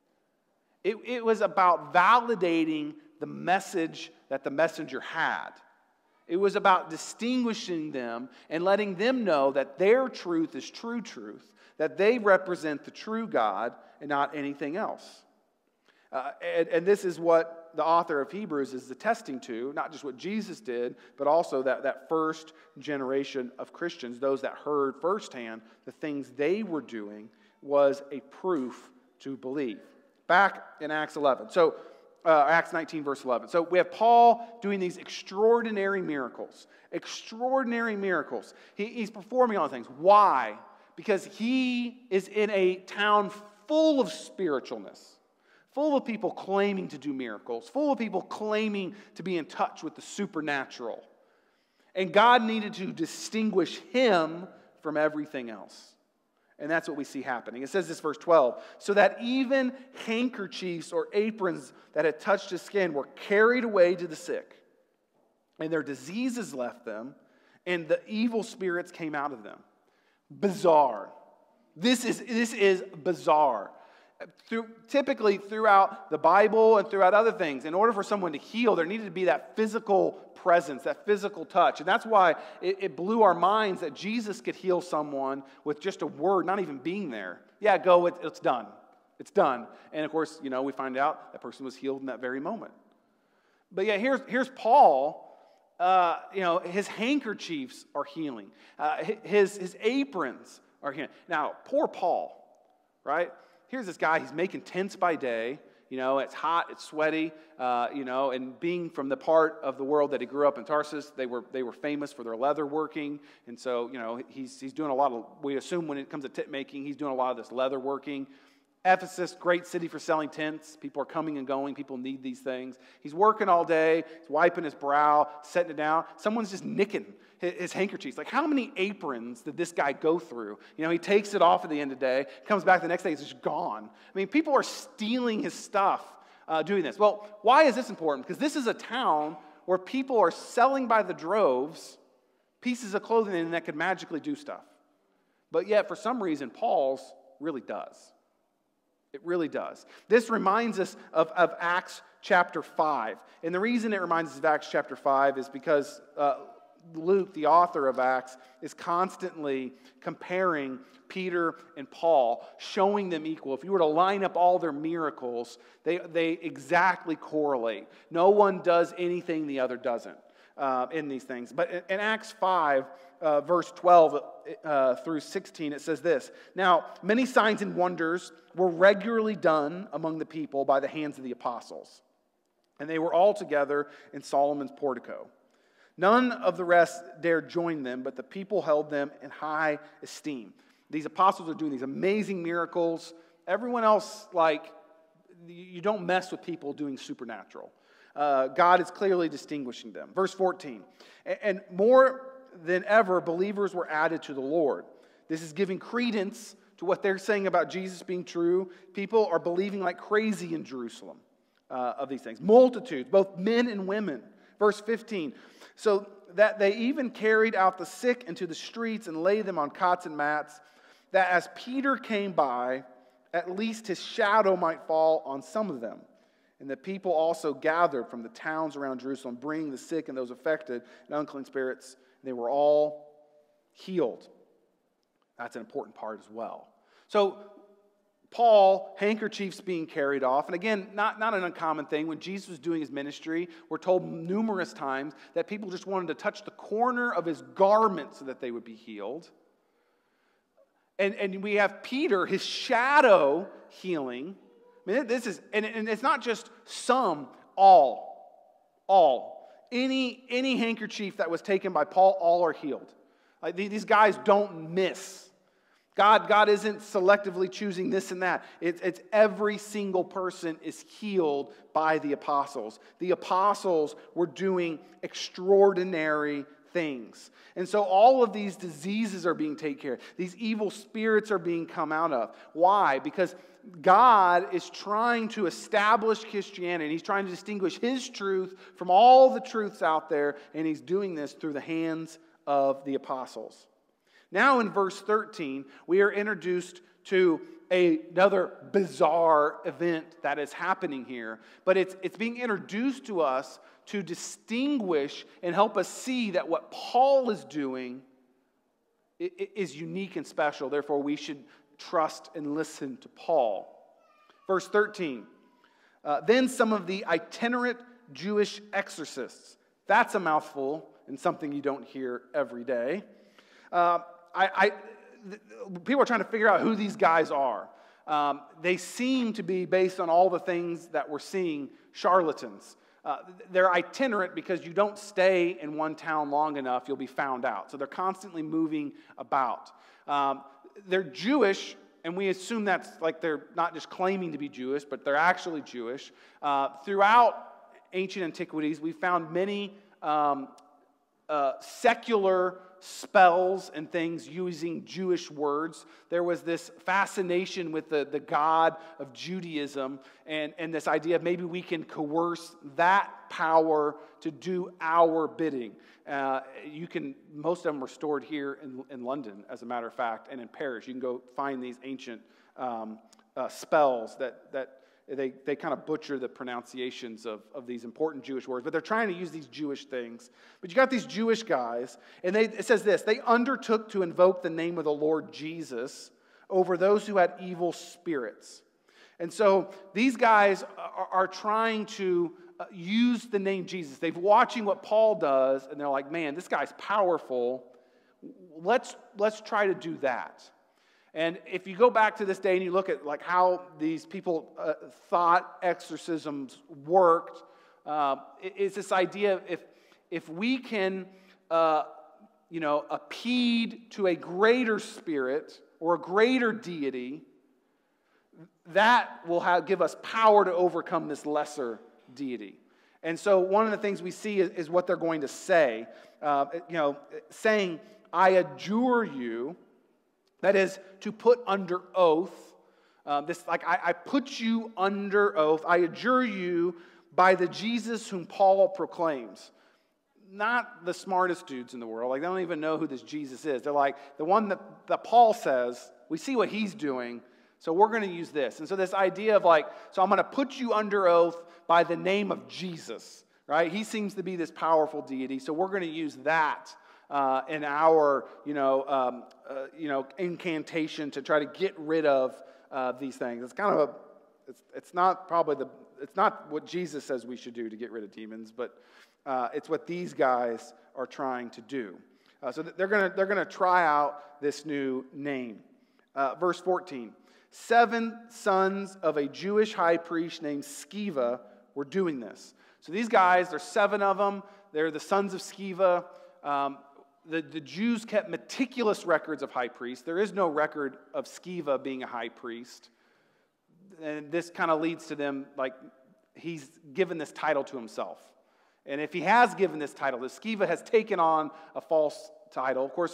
It was about validating the message that the messenger had. It was about distinguishing them and letting them know that their truth is true truth, that they represent the true God and not anything else. And this is what the author of Hebrews is attesting to, not just what Jesus did, but also that first generation of Christians, those that heard firsthand the things they were doing, was a proof to believe. Back in Acts 11. So, Acts 19, verse 11. So we have Paul doing these extraordinary miracles. Extraordinary miracles. He's performing all things. Why? Because he is in a town full of spiritualness, full of people claiming to do miracles, full of people claiming to be in touch with the supernatural. And God needed to distinguish him from everything else. And that's what we see happening. It says this, verse 12, so that even handkerchiefs or aprons that had touched his skin were carried away to the sick, and their diseases left them, and the evil spirits came out of them. Bizarre. This is bizarre. Typically throughout the Bible and throughout other things, in order for someone to heal, there needed to be that physical presence, that physical touch. And that's why it blew our minds that Jesus could heal someone with just a word, not even being there. Yeah, go, it's done. It's done. And of course, we find out that person was healed in that very moment. But yeah, here's Paul. His handkerchiefs are healing. His aprons are healing. Now, poor Paul, right? Here's this guy, he's making tents by day. It's hot, it's sweaty, and being from the part of the world that he grew up in, Tarsus, they were famous for their leather working. And so, he's doing a lot of, we assume when it comes to tent making, he's doing a lot of this leather working. Ephesus, great city for selling tents. People are coming and going. People need these things. He's working all day. He's wiping his brow, setting it down. Someone's just nicking his handkerchiefs. Like, how many aprons did this guy go through? He takes it off at the end of the day, comes back the next day, it's just gone. I mean, people are stealing his stuff doing this. Well, why is this important? Because this is a town where people are selling by the droves pieces of clothing that could magically do stuff. But yet, for some reason, Paul's really does. It really does. This reminds us of Acts chapter 5. And the reason it reminds us of Acts chapter 5 is because Luke, the author of Acts, is constantly comparing Peter and Paul, showing them equal. If you were to line up all their miracles, they exactly correlate. No one does anything the other doesn't in these things. But in Acts 5, verse 12 through 16, it says this. Now, many signs and wonders were regularly done among the people by the hands of the apostles. And they were all together in Solomon's portico. None of the rest dared join them, but the people held them in high esteem. These apostles are doing these amazing miracles. Everyone else, you don't mess with people doing supernatural. God is clearly distinguishing them. Verse 14, and more than ever, believers were added to the Lord. This is giving credence to what they're saying about Jesus being true. People are believing like crazy in Jerusalem. of these things. Multitudes, both men and women. Verse 15, so that they even carried out the sick into the streets and laid them on cots and mats, that as Peter came by, at least his shadow might fall on some of them. And the people also gathered from the towns around Jerusalem, bringing the sick and those affected and unclean spirits. They were all healed. That's an important part as well. So Paul, handkerchiefs being carried off. And again, not an uncommon thing. When Jesus was doing his ministry, we're told numerous times that people just wanted to touch the corner of his garment so that they would be healed. And we have Peter, his shadow healing. I mean, this is, and it's not just some, all. Any handkerchief that was taken by Paul, all are healed. Like these guys don't miss. God isn't selectively choosing this and that. It's every single person is healed by the apostles. The apostles were doing extraordinary things. And so all of these diseases are being taken care of. These evil spirits are being come out of. Why? Because God is trying to establish Christianity. He's trying to distinguish His truth from all the truths out there, and He's doing this through the hands of the apostles. Now in verse 13, we are introduced to another bizarre event that is happening here. But it's being introduced to us to distinguish and help us see that what Paul is doing is unique and special. Therefore, we should trust and listen to Paul. Verse 13, then some of the itinerant Jewish exorcists. That's a mouthful and something you don't hear every day. People are trying to figure out who these guys are. They seem to be, based on all the things that we're seeing, charlatans. They're itinerant because you don't stay in one town long enough, you'll be found out. So they're constantly moving about. They're Jewish, and we assume that's like they're not just claiming to be Jewish, but they're actually Jewish. Throughout ancient antiquities, we found many secular spells and things using Jewish words. There was this fascination with the God of Judaism and this idea of maybe we can coerce that power to do our bidding. Most of them were stored here in London, as a matter of fact, and in Paris. You can go find these ancient spells that they kind of butcher the pronunciations of these important Jewish words, but they're trying to use these Jewish things. But you got these Jewish guys, and it says this, they undertook to invoke the name of the Lord Jesus over those who had evil spirits. And so these guys are trying to use the name Jesus. They're watching what Paul does, and they're like, man, this guy's powerful. Let's try to do that. And if you go back to this day and you look at like how these people thought exorcisms worked, it's this idea of if we can, appeal to a greater spirit or a greater deity, that will give us power to overcome this lesser deity. And so one of the things we see is what they're going to say, saying, "I adjure you." That is to put under oath. I put you under oath. I adjure you by the Jesus whom Paul proclaims. Not the smartest dudes in the world. Like they don't even know who this Jesus is. They're like the one that Paul says. We see what he's doing, so we're going to use this. And so this idea of so I'm going to put you under oath by the name of Jesus. Right? He seems to be this powerful deity, so we're going to use that. In our, incantation to try to get rid of these things. It's kind of it's not what Jesus says we should do to get rid of demons, but it's what these guys are trying to do. So they're gonna try out this new name. Verse 14: 7 sons of a Jewish high priest named Sceva were doing this. So these guys, there's 7 of them. They're the sons of Sceva. The Jews kept meticulous records of high priests. There is no record of Sceva being a high priest. And this kind of leads to them, he's given this title to himself. And if he has given this title, if Sceva has taken on a false title, of course,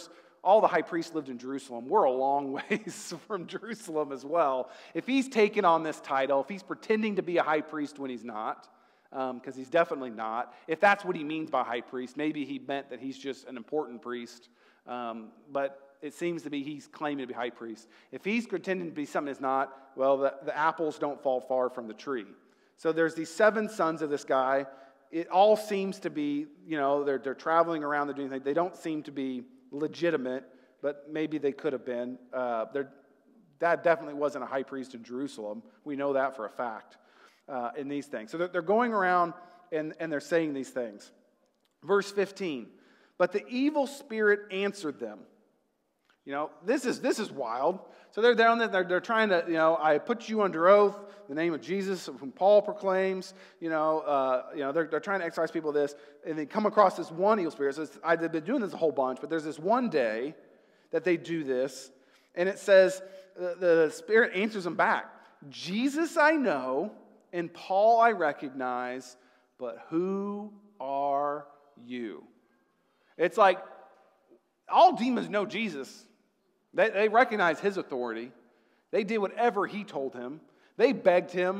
all the high priests lived in Jerusalem. We're a long ways from Jerusalem as well. If he's taken on this title, if he's pretending to be a high priest when he's not, because he's definitely not, if that's what he means by high priest, maybe he meant that he's just an important priest, but it seems to be he's claiming to be high priest. If he's pretending to be something he's not, well, the apples don't fall far from the tree. So there's these 7 sons of this guy. It all seems to be, they're traveling around, they're doing things. They don't seem to be legitimate, but maybe they could have been. That definitely wasn't a high priest in Jerusalem. We know that for a fact in these things. So they're going around and they're saying these things. Verse 15, but the evil spirit answered them. This is wild. So they're down there, they're trying to, I put you under oath, the name of Jesus, whom Paul proclaims, they're trying to exercise people this, and they come across this one evil spirit. So I've been doing this a whole bunch, but there's this one day that they do this, and it says, the spirit answers them back. Jesus I know, and Paul I recognize, but who are you? It's like, all demons know Jesus. They recognize his authority. They did whatever he told him. They begged him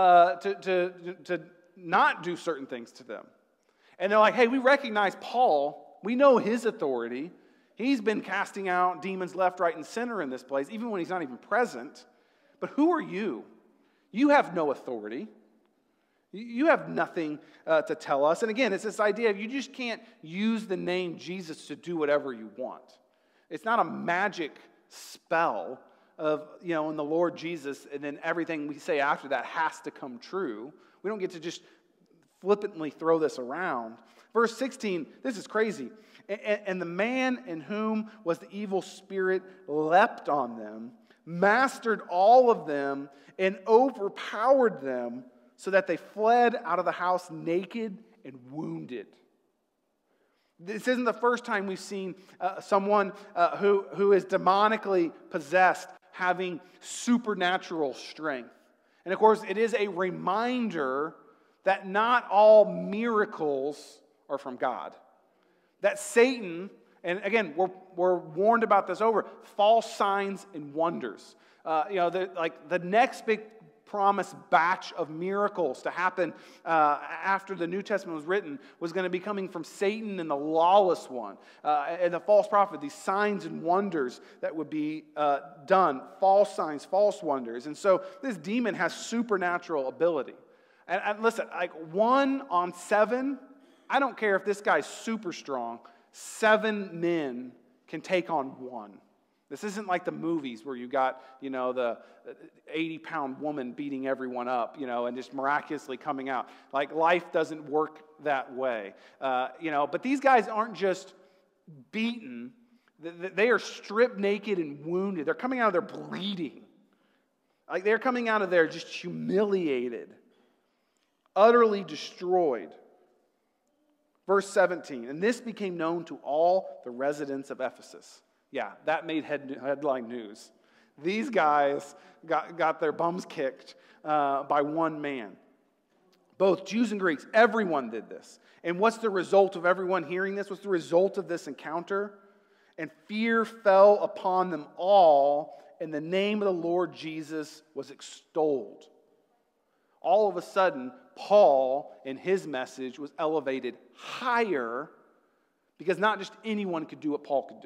to not do certain things to them. And they're like, hey, we recognize Paul. We know his authority. He's been casting out demons left, right, and center in this place, even when he's not even present. But who are you? You have no authority. You have nothing to tell us. And again, it's this idea of you just can't use the name Jesus to do whatever you want. It's not a magic spell of, in the Lord Jesus, and then everything we say after that has to come true. We don't get to just flippantly throw this around. Verse 16, this is crazy. And the man in whom was the evil spirit leapt on them, mastered all of them, and overpowered them, so that they fled out of the house naked and wounded. This isn't the first time we've seen someone who is demonically possessed having supernatural strength. And of course, it is a reminder that not all miracles are from God. That Satan, and again, we're warned about this over, false signs and wonders. The next big promised batch of miracles to happen after the New Testament was written was going to be coming from Satan and the lawless one, and the false prophet, these signs and wonders that would be done, false signs, false wonders. And so this demon has supernatural ability. And listen, like 1 on 7, I don't care if this guy's super strong, 7 men can take on 1. This isn't like the movies where you got, the 80-pound woman beating everyone up, and just miraculously coming out. Like, life doesn't work that way. But these guys aren't just beaten. They are stripped naked and wounded. They're coming out of there bleeding. Like, they're coming out of there just humiliated, utterly destroyed. Verse 17, and this became known to all the residents of Ephesus. Yeah, that made headline news. These guys got their bums kicked by one man. Both Jews and Greeks, everyone did this. And what's the result of everyone hearing this? What's the result of this encounter? And fear fell upon them all, and the name of the Lord Jesus was extolled. All of a sudden, Paul, in his message, was elevated higher because not just anyone could do what Paul could do.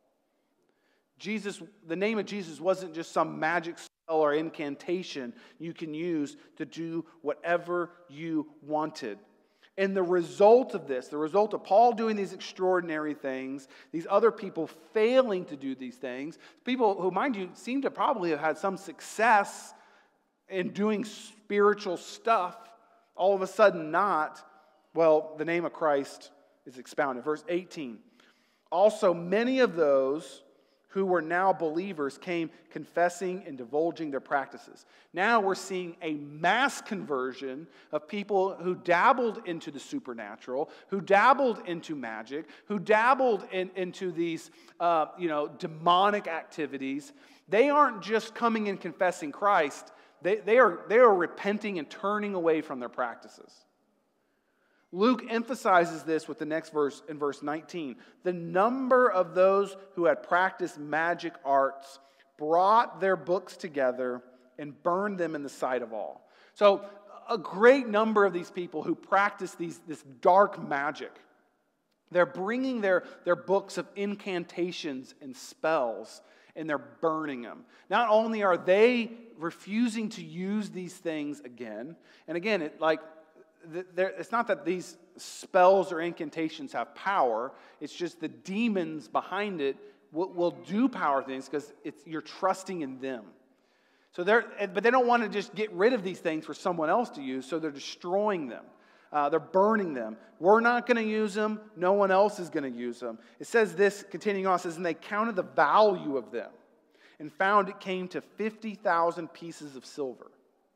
The name of Jesus wasn't just some magic spell or incantation you can use to do whatever you wanted. And the result of this, the result of Paul doing these extraordinary things, these other people failing to do these things, people who, mind you, seem to probably have had some success in doing spiritual stuff, all of a sudden not, well, the name of Christ is expounded. Verse 18, also many of those who were now believers came confessing and divulging their practices. Now we're seeing a mass conversion of people who dabbled into the supernatural, who dabbled into magic, who dabbled into these demonic activities. They aren't just coming and confessing Christ. They are repenting and turning away from their practices. Luke emphasizes this with the next verse in verse 19. The number of those who had practiced magic arts brought their books together and burned them in the sight of all. So a great number of these people who practice this dark magic, they're bringing their books of incantations and spells, and they're burning them. Not only are they refusing to use these things again, and again, it's not that these spells or incantations have power, it's just the demons behind it will do power things because you're trusting in them. But they don't want to just get rid of these things for someone else to use, so they're destroying them. They're burning them. We're not going to use them. No one else is going to use them. It says this, continuing on, it says, and they counted the value of them and found it came to 50,000 pieces of silver.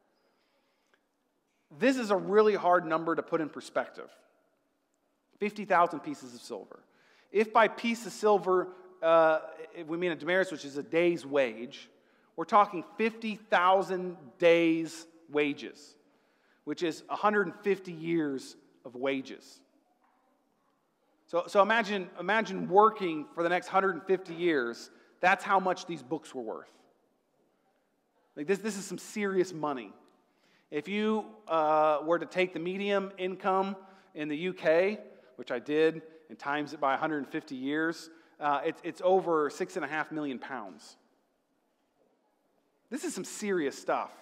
This is a really hard number to put in perspective. 50,000 pieces of silver. If by piece of silver, if we mean a demerits, which is a day's wage, we're talking 50,000 days' wages, which is 150 years of wages. So imagine working for the next 150 years. That's how much these books were worth. Like this is some serious money. If you were to take the median income in the UK, which I did, and times it by 150 years, it's over 6.5 million pounds. This is some serious stuff.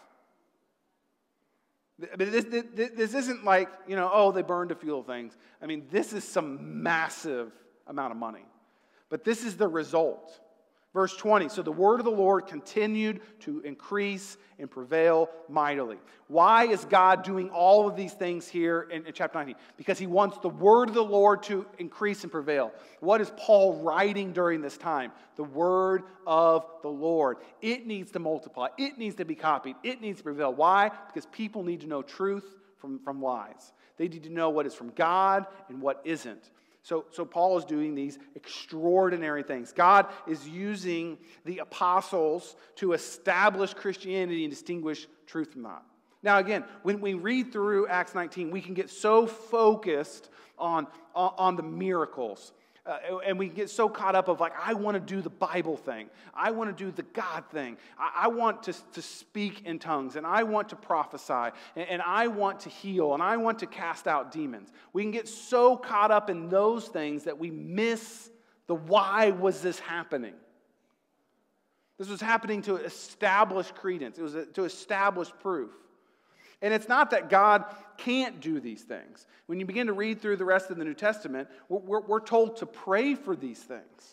This isn't like, they burned a few things. I mean, this is some massive amount of money. But this is the result. Verse 20, so the word of the Lord continued to increase and prevail mightily. Why is God doing all of these things here in chapter 19? Because he wants the word of the Lord to increase and prevail. What is Paul writing during this time? The word of the Lord. It needs to multiply. It needs to be copied. It needs to prevail. Why? Because people need to know truth from lies. They need to know what is from God and what isn't. So Paul is doing these extraordinary things. God is using the apostles to establish Christianity and distinguish truth from that. Now again, when we read through Acts 19, we can get so focused on the miracles. And we get so caught up of I want to do the Bible thing. I want to do the God thing. I want to speak in tongues. And I want to prophesy. And I want to heal. And I want to cast out demons. We can get so caught up in those things that we miss the why was this happening. This was happening to establish credence. It was to establish proof. And it's not that God can't do these things. When you begin to read through the rest of the New Testament, we're told to pray for these things.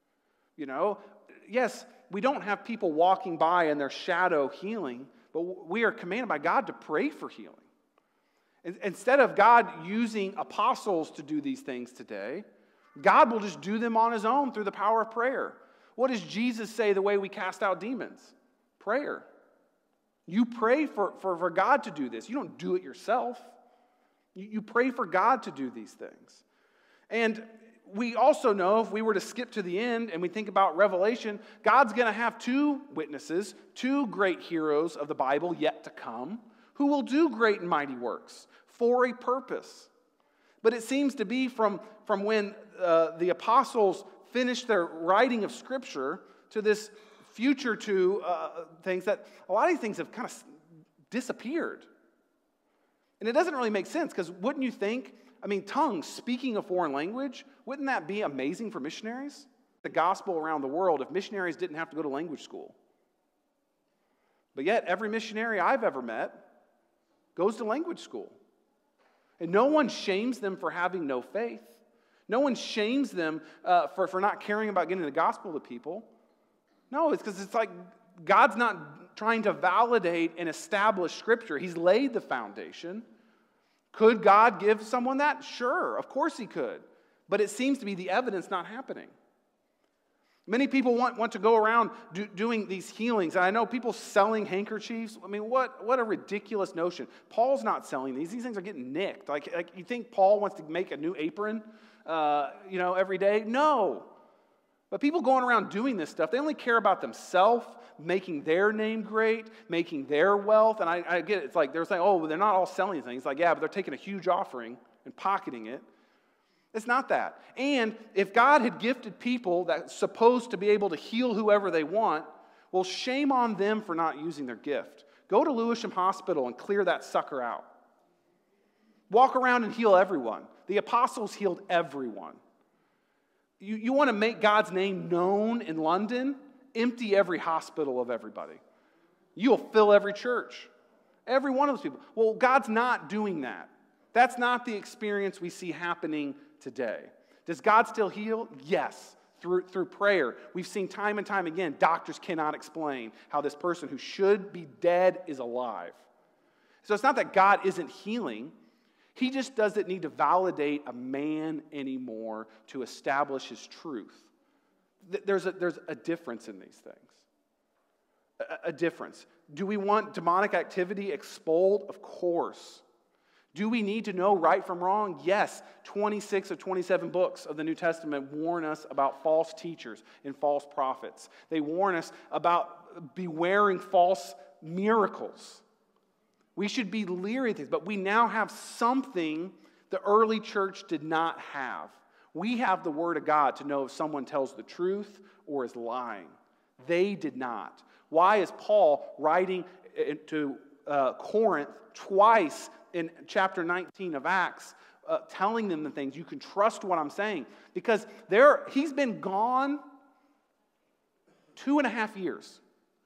Yes, we don't have people walking by and their shadow healing, but we are commanded by God to pray for healing. Instead of God using apostles to do these things today, God will just do them on his own through the power of prayer. What does Jesus say the way we cast out demons? Prayer. You pray for God to do this. You don't do it yourself. You pray for God to do these things. And we also know, if we were to skip to the end and we think about Revelation, God's going to have two witnesses, two great heroes of the Bible yet to come, who will do great and mighty works for a purpose. But it seems to be from when the apostles finished their writing of Scripture to this future to things that a lot of these things have kind of disappeared. And it doesn't really make sense, because wouldn't you think, tongues, speaking a foreign language, wouldn't that be amazing for missionaries? The gospel around the world if missionaries didn't have to go to language school. But yet, every missionary I've ever met goes to language school. And no one shames them for having no faith. No one shames them for not caring about getting the gospel to people. No, it's because it's like God's not trying to validate and establish Scripture. He's laid the foundation. Could God give someone that? Sure, of course he could. But it seems to be the evidence not happening. Many people want to go around doing these healings. And I know people selling handkerchiefs. What a ridiculous notion. Paul's not selling these. These things are getting nicked. Like you think Paul wants to make a new apron, every day? No. But people going around doing this stuff, they only care about themselves, making their name great, making their wealth. And I get it. It's like they're saying, they're not all selling things. Like, yeah, but they're taking a huge offering and pocketing it. It's not that. And if God had gifted people that's supposed to be able to heal whoever they want, well, shame on them for not using their gift. Go to Lewisham Hospital and clear that sucker out. Walk around and heal everyone. The apostles healed everyone. You want to make God's name known in London? Empty every hospital of everybody. You'll fill every church. Every one of those people. Well, God's not doing that. That's not the experience we see happening today. Does God still heal? Yes. Through prayer. We've seen time and time again, doctors cannot explain how this person who should be dead is alive. So it's not that God isn't healing. He just doesn't need to validate a man anymore to establish his truth. There's a difference in these things. A difference. Do we want demonic activity expelled? Of course. Do we need to know right from wrong? Yes. 26 of 27 books of the New Testament warn us about false teachers and false prophets. They warn us about bewaring false miracles. We should be leery of things, but we now have something the early church did not have. We have the Word of God to know if someone tells the truth or is lying. They did not. Why is Paul writing to Corinth twice in chapter 19 of Acts, telling them the things? You can trust what I'm saying. Because he's been gone 2.5 years.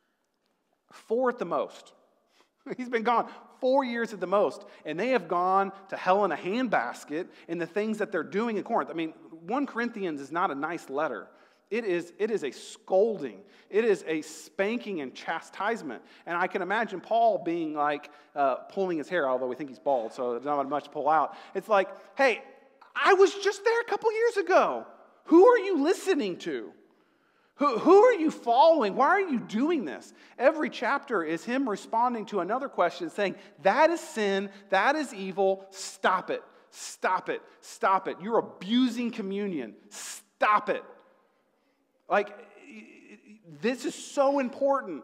4 at the most. He's been gone 4 years at the most. And they have gone to hell in a handbasket in the things that they're doing in Corinth. I mean, 1 Corinthians is not a nice letter. It is a scolding. It is a spanking and chastisement. And I can imagine Paul being like pulling his hair, although we think he's bald, so there's not much to pull out. It's like, hey, I was just there a couple years ago. Who are you listening to? Who are you following? Why are you doing this? Every chapter is him responding to another question, saying, that is sin, that is evil, stop it, stop it, stop it. You're abusing communion, stop it. Like, this is so important.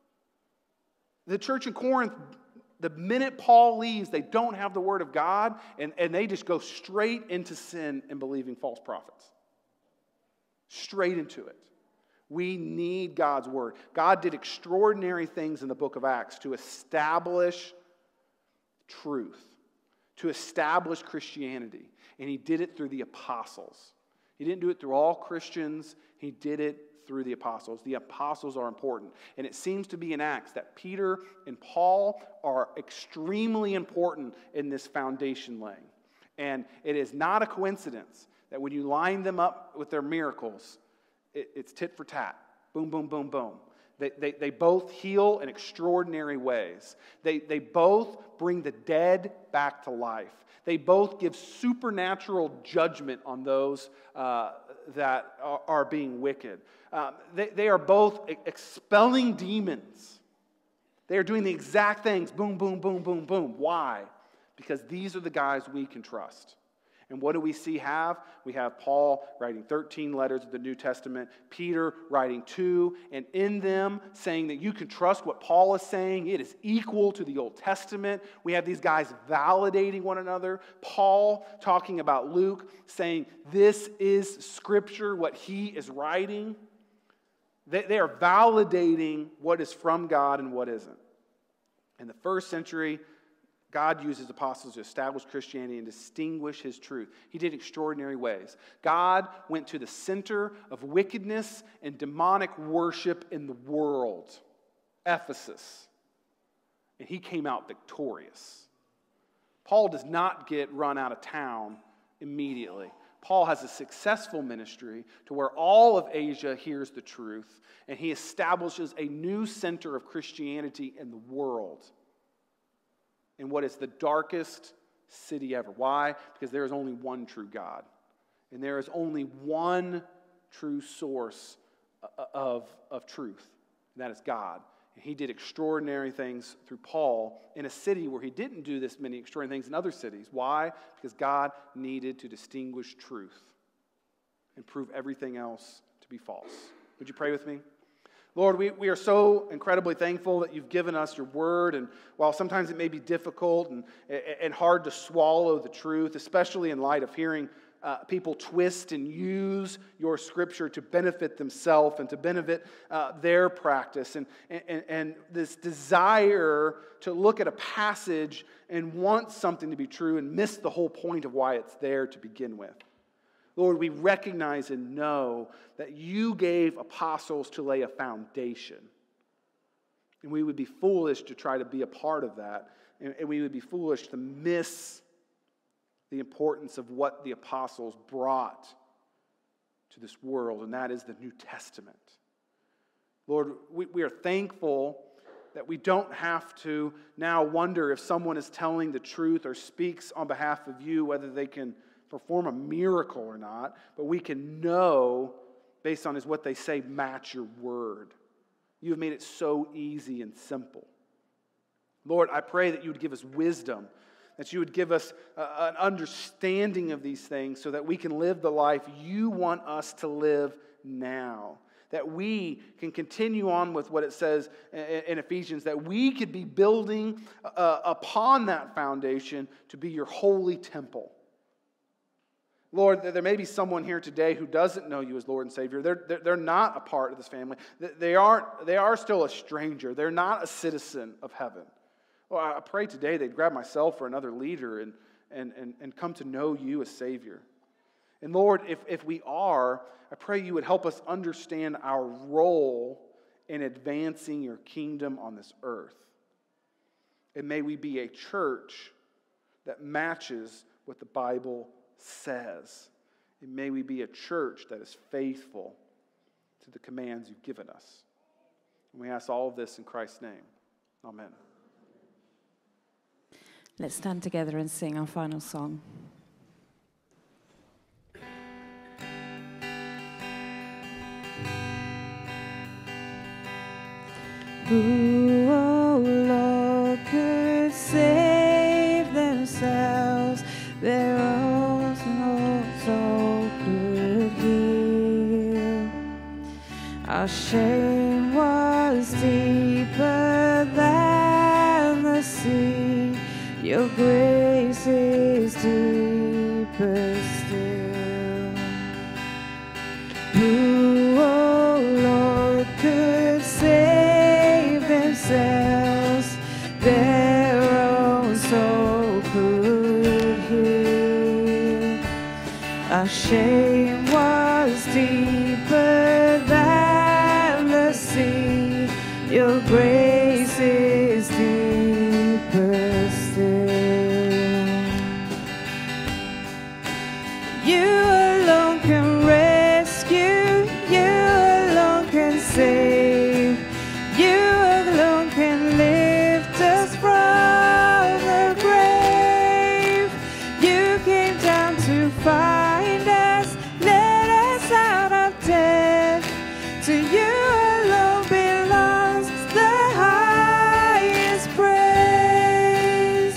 The church in Corinth, the minute Paul leaves, they don't have the word of God, and they just go straight into sin and believing false prophets. Straight into it. We need God's word. God did extraordinary things in the book of Acts to establish truth, to establish Christianity, and he did it through the apostles. He didn't do it through all Christians. He did it through the apostles. The apostles are important. And it seems to be in Acts that Peter and Paul are extremely important in this foundation laying. And it is not a coincidence that when you line them up with their miracles, it's tit for tat. Boom, boom, boom, boom. They both heal in extraordinary ways. They both bring the dead back to life. They both give supernatural judgment on those that are being wicked. They are both expelling demons. They are doing the exact things. Boom, boom, boom, boom, boom. Why? Because these are the guys we can trust. And what do we see have? We have Paul writing 13 letters of the New Testament, Peter writing 2, and in them saying that you can trust what Paul is saying. It is equal to the Old Testament. We have these guys validating one another. Paul talking about Luke, saying this is Scripture, what he is writing. They are validating what is from God and what isn't. In the first century, God used his apostles to establish Christianity and distinguish his truth. He did extraordinary ways. God went to the center of wickedness and demonic worship in the world, Ephesus, and he came out victorious. Paul does not get run out of town immediately. Paul has a successful ministry to where all of Asia hears the truth, and he establishes a new center of Christianity in the world. In what is the darkest city ever. Why? Because there is only one true God. And there is only one true source of truth. And that is God. And he did extraordinary things through Paul in a city where he didn't do this many extraordinary things in other cities. Why? Because God needed to distinguish truth and prove everything else to be false. Would you pray with me? Lord, we are so incredibly thankful that you've given us your word, and while sometimes it may be difficult and hard to swallow the truth, especially in light of hearing people twist and use your scripture to benefit themselves and to benefit their practice, and this desire to look at a passage and want something to be true and miss the whole point of why it's there to begin with. Lord, we recognize and know that you gave apostles to lay a foundation. And we would be foolish to try to be a part of that. And we would be foolish to miss the importance of what the apostles brought to this world, and that is the New Testament. Lord, we are thankful that we don't have to now wonder if someone is telling the truth or speaks on behalf of you, whether they can perform a miracle or not, but we can know, based on what they say, match your word. You have made it so easy and simple. Lord, I pray that you would give us wisdom, that you would give us an understanding of these things so that we can live the life you want us to live now. That we can continue on with what it says in Ephesians, that we could be building upon that foundation to be your holy temple. Lord, there may be someone here today who doesn't know you as Lord and Savior. They're not a part of this family. They are still a stranger. They're not a citizen of heaven. Well, I pray today they'd grab myself or another leader and come to know you as Savior. And Lord, if we are, I pray you would help us understand our role in advancing your kingdom on this earth. And may we be a church that matches what the Bible says. And may we be a church that is faithful to the commands you've given us. And we ask all of this in Christ's name. Amen. Let's stand together and sing our final song. Who, oh Lord, could save themselves? Their own soul could heal. Our shame was deeper than the sea. Your grace is deeper still. Who, oh Lord, could save themselves? Their own soul could heal. Our shame was deeper than the sea. Your grace is deeper still. You alone can rescue. You alone can save. You alone can lift us from the grave. You came down to find us, let us out of death. To you alone belongs the highest praise.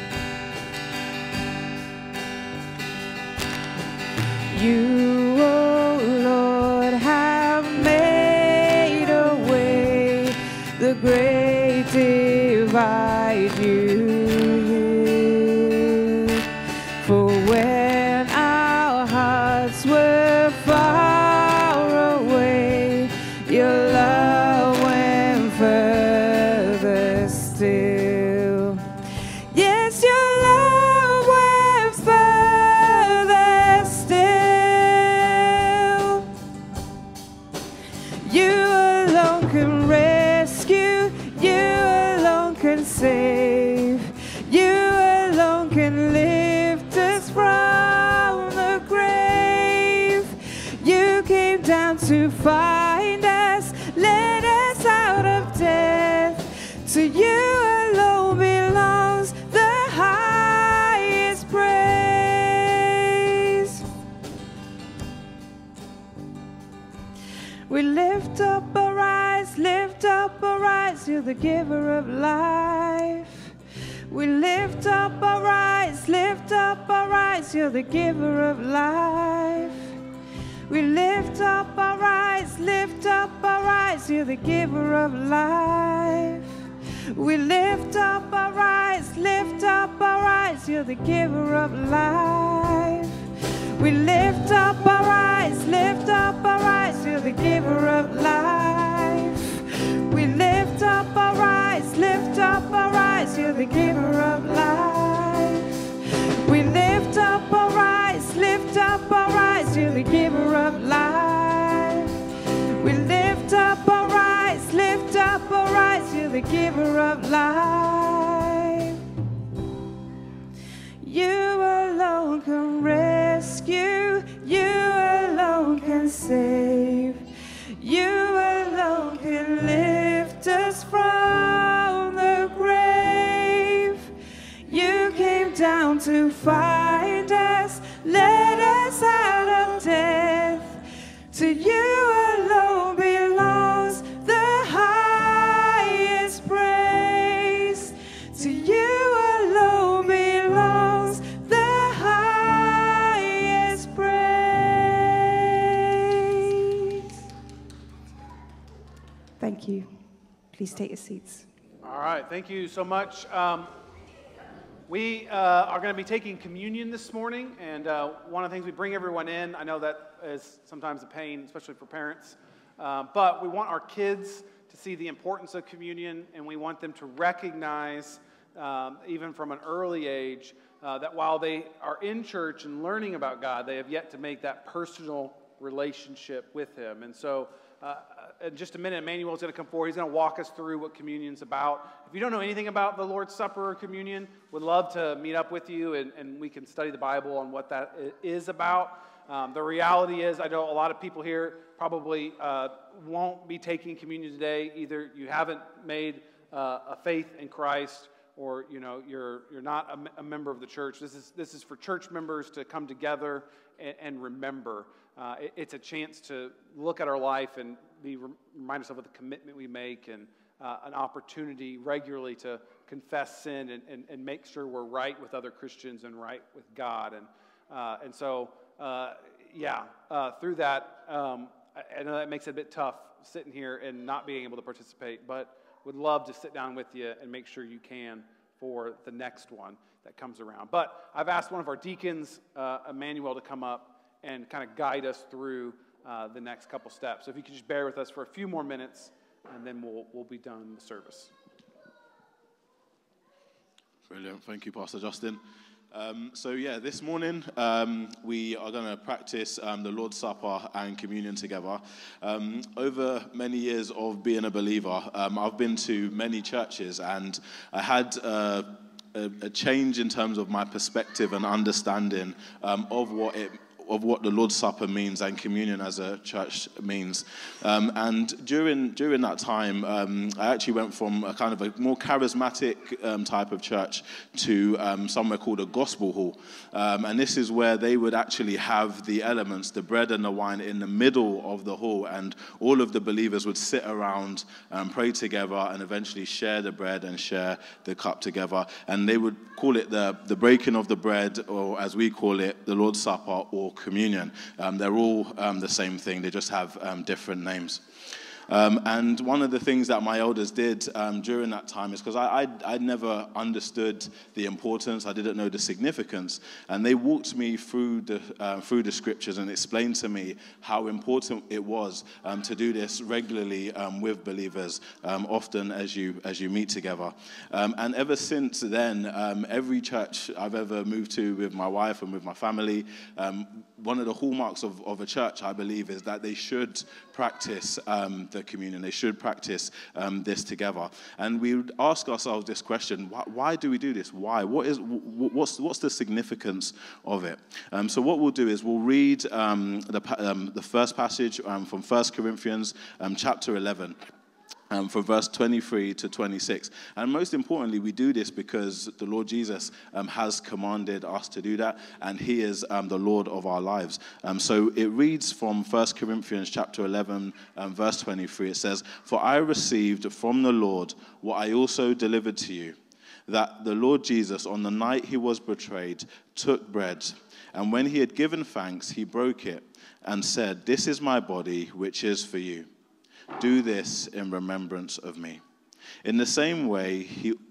You, oh Lord, have made a way, the great divide you healed. For when our hearts were far away, your love went further still. Yes, your love went further still. You alone can rescue. You alone can save. You alone can lift us from the grave. You came down to find us, let us out of death. To you alone belongs the highest praise. We lift up our eyes, you're the giver of life. We lift up our eyes, you're the giver of life. We lift up our eyes, you're the giver of life. We lift up our eyes, you're the giver of life. We lift up our eyes, you're the giver of life. We lift up our eyes, you're the giver of life. We lift up our eyes, you're the giver of life. We lift up our eyes, you're the giver of life. You alone can rescue, you alone can save, you alone can lift us from the grave. You came down to find us, let us out of death. To you alone belongs the highest praise. To you alone belongs the highest praise. Thank you. Please take your seats. All right, thank you so much. We are going to be taking communion this morning, and one of the things we bring everyone in, I know that is sometimes a pain, especially for parents, but we want our kids to see the importance of communion, and we want them to recognize, even from an early age, that while they are in church and learning about God, they have yet to make that personal relationship with Him. And so in just a minute, Emmanuel is going to come forward. He's going to walk us through what communion's about. If you don't know anything about the Lord's Supper or communion, would love to meet up with you, and we can study the Bible on what that is about. The reality is, I know a lot of people here probably won't be taking communion today. Either you haven't made a faith in Christ, or you're not a member of the church. This is for church members to come together and remember. It's a chance to look at our life and remind ourselves of the commitment we make, and an opportunity regularly to confess sin and make sure we're right with other Christians and right with God. And so through that, I know that makes it a bit tough sitting here and not being able to participate, but would love to sit down with you and make sure you can for the next one that comes around. But I've asked one of our deacons, Emmanuel, to come up and kind of guide us through the next couple steps. So if you could just bear with us for a few more minutes, and then we'll be done the service. Brilliant. Thank you, Pastor Justin. This morning we are going to practice the Lord's Supper and communion together. Over many years of being a believer, I've been to many churches, and I had a change in terms of my perspective and understanding of what the Lord's Supper means and communion as a church means. And during that time, I actually went from a kind of a more charismatic type of church to somewhere called a gospel hall. And this is where they would actually have the elements, the bread and the wine, in the middle of the hall, and all of the believers would sit around and pray together and eventually share the bread and share the cup together. And they would call it the breaking of the bread, or as we call it, the Lord's Supper or communion. They're all the same thing, they just have different names. And one of the things that my elders did during that time is, because I never understood the importance, I didn't know the significance, and they walked me through the scriptures and explained to me how important it was to do this regularly with believers, often as you meet together. And ever since then, every church I've ever moved to with my wife and with my family, one of the hallmarks of a church, I believe, is that they should practice the communion. They should practice this together. And we would ask ourselves this question: why do we do this? Why? What's the significance of it? So what we'll do is we'll read the first passage from 1 Corinthians chapter 11. From verse 23 to 26. And most importantly, we do this because the Lord Jesus has commanded us to do that, and He is the Lord of our lives. So it reads from 1 Corinthians chapter 11, verse 23. It says, "For I received from the Lord what I also delivered to you, that the Lord Jesus, on the night He was betrayed, took bread, and when He had given thanks, He broke it, and said, "This is my body, which is for you. Do this in remembrance of me." In the same way,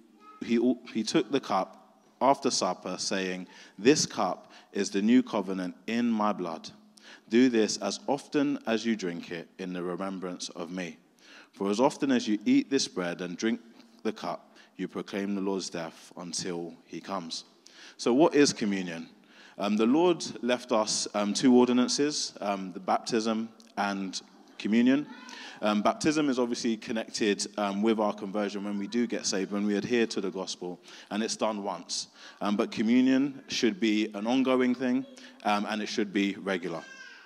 he took the cup after supper, saying, "This cup is the new covenant in my blood. Do this as often as you drink it in the remembrance of me. For as often as you eat this bread and drink the cup, you proclaim the Lord's death until he comes." So what is communion? The Lord left us two ordinances, the baptism and communion. Baptism is obviously connected with our conversion when we do get saved, when we adhere to the gospel, and it's done once. But communion should be an ongoing thing, and it should be regular.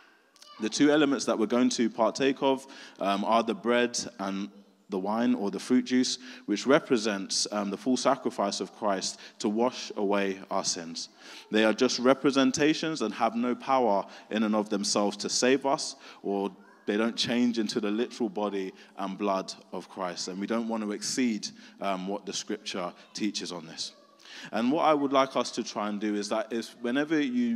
The two elements that we're going to partake of are the bread and the wine or the fruit juice, which represents the full sacrifice of Christ to wash away our sins. They are just representations and have no power in and of themselves to save us, or they don't change into the literal body and blood of Christ. And we don't want to exceed what the scripture teaches on this. And what I would like us to try and do is that whenever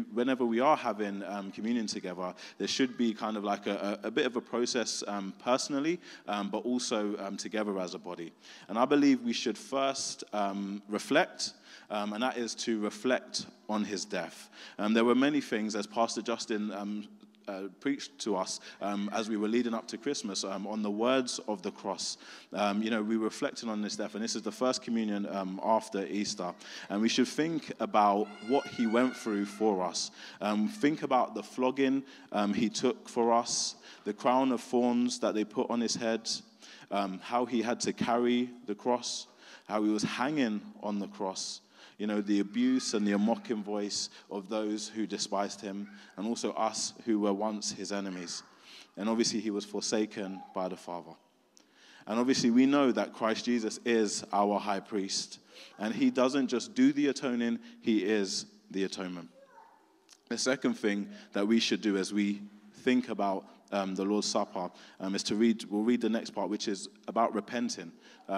we are having communion together, there should be kind of like a bit of a process personally, but also together as a body. And I believe we should first reflect, and that is to reflect on his death. There were many things, as Pastor Justin preached to us as we were leading up to Christmas on the words of the cross. We were reflecting on this death, and this is the first communion after Easter. And we should think about what he went through for us. Think about the flogging he took for us, the crown of thorns that they put on his head, how he had to carry the cross, how he was hanging on the cross. The abuse and the mocking voice of those who despised him, and also us who were once his enemies. And obviously he was forsaken by the Father. And obviously we know that Christ Jesus is our high priest, and he doesn't just do the atoning, he is the atonement. The second thing that we should do as we think about the Lord's Supper is we'll read the next part, which is about repenting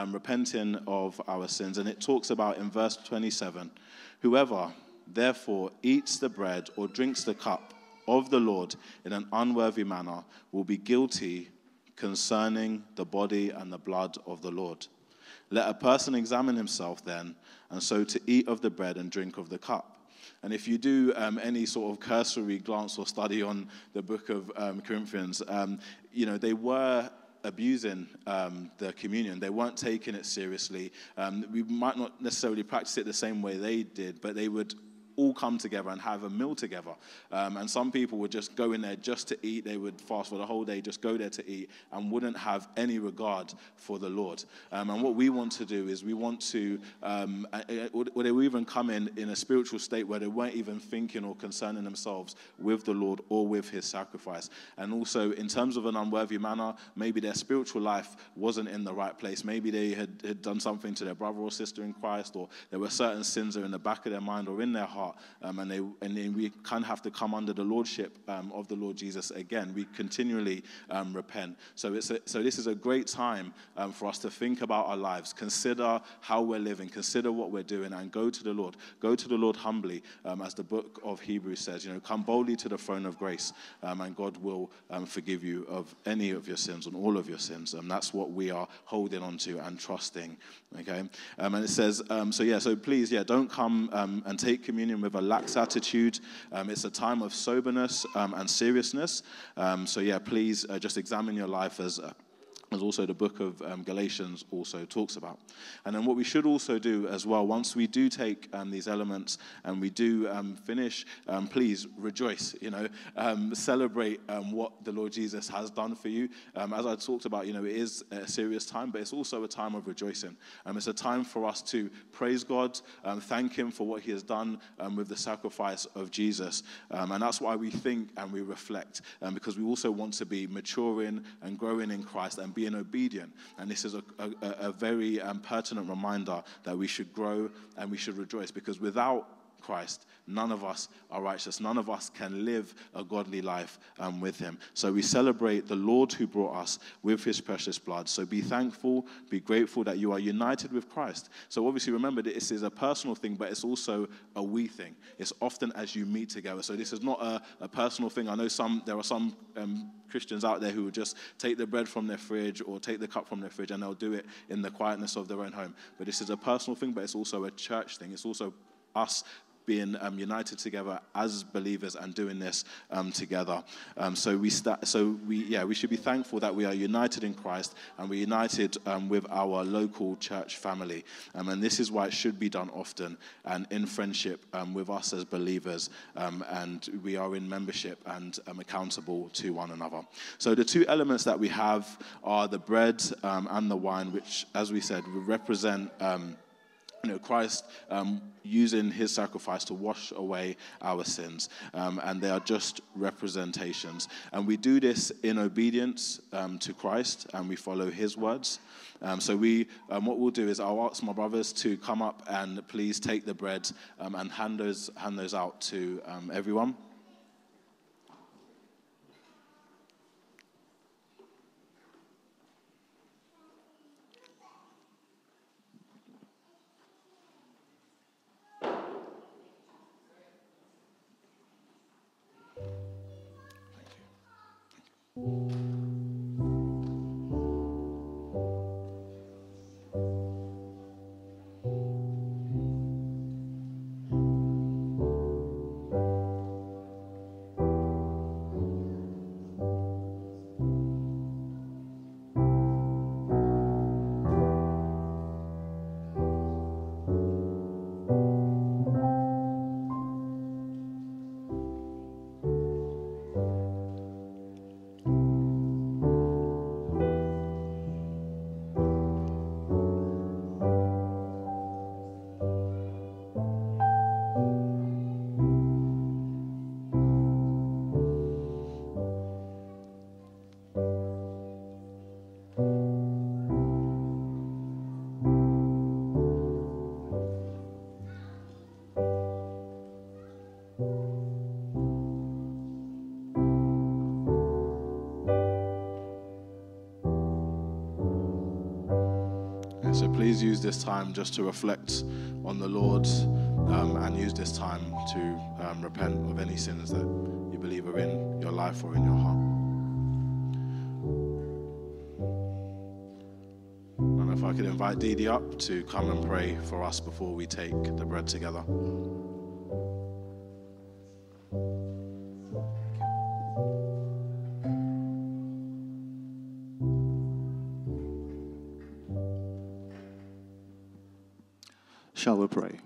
of our sins. And it talks about in verse 27, "Whoever therefore eats the bread or drinks the cup of the Lord in an unworthy manner will be guilty concerning the body and the blood of the Lord. Let a person examine himself then, and so to eat of the bread and drink of the cup." And if you do any sort of cursory glance or study on the book of Corinthians, they were abusing the communion. They weren't taking it seriously. We might not necessarily practice it the same way they did, but they would all come together and have a meal together. And some people would just go in there just to eat. They would fast for the whole day, just go there to eat, and wouldn't have any regard for the Lord. And what we want to do is we want to, or they will even come in a spiritual state where they weren't even thinking or concerning themselves with the Lord or with his sacrifice. And also, in terms of an unworthy manner, maybe their spiritual life wasn't in the right place. Maybe they had done something to their brother or sister in Christ, or there were certain sins that are in the back of their mind or in their heart. And then we kind of have to come under the lordship of the Lord Jesus again. We continually repent. So this is a great time for us to think about our lives, consider how we're living, consider what we're doing, and go to the Lord. Go to the Lord humbly, as the book of Hebrews says. Come boldly to the throne of grace, and God will forgive you of any of your sins and all of your sins. And that's what we are holding on to and trusting. Okay, and it says, so please, don't come and take communion with a lax attitude. It's a time of soberness and seriousness. Please just examine your life as also the book of Galatians also talks about. And then what we should also do as well, once we do take these elements and we do finish, please rejoice, celebrate what the Lord Jesus has done for you. As I talked about, it is a serious time, but it's also a time of rejoicing. It's a time for us to praise God, thank him for what he has done with the sacrifice of Jesus. And that's why we think and we reflect, because we also want to be maturing and growing in Christ and being obedient. And this is a very pertinent reminder that we should grow and we should rejoice, because without Christ, none of us are righteous. None of us can live a godly life with him. So we celebrate the Lord who brought us with his precious blood. So be thankful, be grateful that you are united with Christ. So obviously remember that this is a personal thing, but it's also a we thing. It's often as you meet together. So this is not a personal thing. I know there are some Christians out there who will just take the bread from their fridge or take the cup from their fridge, and they'll do it in the quietness of their own home. But this is a personal thing, but it's also a church thing. It's also us being united together as believers and doing this together. So we should be thankful that we are united in Christ, and we're united with our local church family. And this is why it should be done often and in friendship with us as believers. And we are in membership and accountable to one another. So the two elements that we have are the bread and the wine, which, as we said, represent Christ using his sacrifice to wash away our sins. And they are just representations. And we do this in obedience to Christ, and we follow his words. So what we'll do is I'll ask my brothers to come up and please take the bread and hand those out to everyone. So please use this time just to reflect on the Lord and use this time to repent of any sins that you believe are in your life or in your heart. And if I could invite Dee Dee up to come and pray for us before we take the bread together. Shall we pray?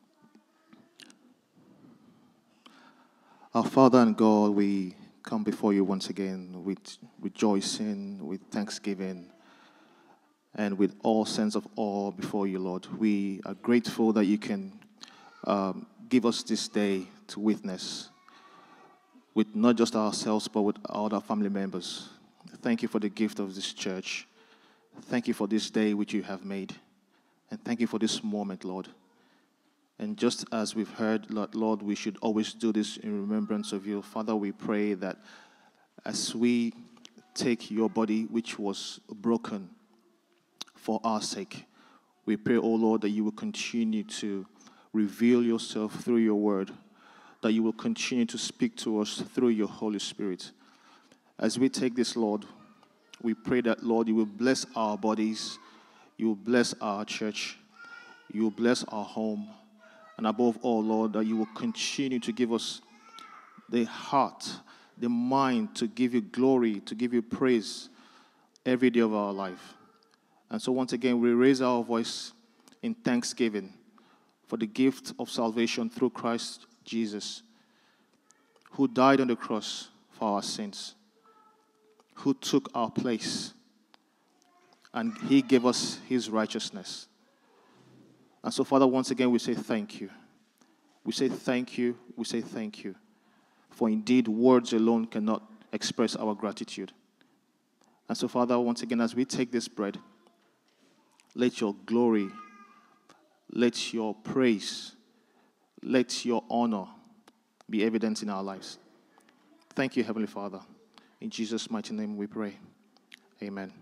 Our Father and God, we come before you once again with rejoicing, with thanksgiving, and with all sense of awe before you, Lord. We are grateful that you can give us this day to witness with not just ourselves, but with all our family members. Thank you for the gift of this church. Thank you for this day which you have made. And thank you for this moment, Lord. And just as we've heard, Lord, we should always do this in remembrance of you. Father, we pray that as we take your body, which was broken for our sake, we pray, oh Lord, that you will continue to reveal yourself through your word, that you will continue to speak to us through your Holy Spirit. As we take this, Lord, we pray that, Lord, you will bless our bodies, you will bless our church, you will bless our home, and above all, Lord, that you will continue to give us the heart, the mind to give you glory, to give you praise every day of our life. And so once again, we raise our voice in thanksgiving for the gift of salvation through Christ Jesus, who died on the cross for our sins, who took our place, and he gave us his righteousness. And so, Father, once again, we say thank you. We say thank you. We say thank you. For indeed, words alone cannot express our gratitude. And so, Father, once again, as we take this bread, let your glory, let your praise, let your honor be evident in our lives. Thank you, Heavenly Father. In Jesus' mighty name we pray. Amen.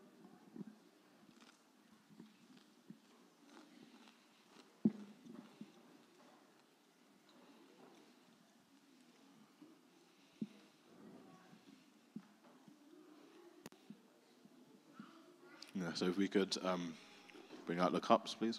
Yeah, so if we could bring out the cups, please.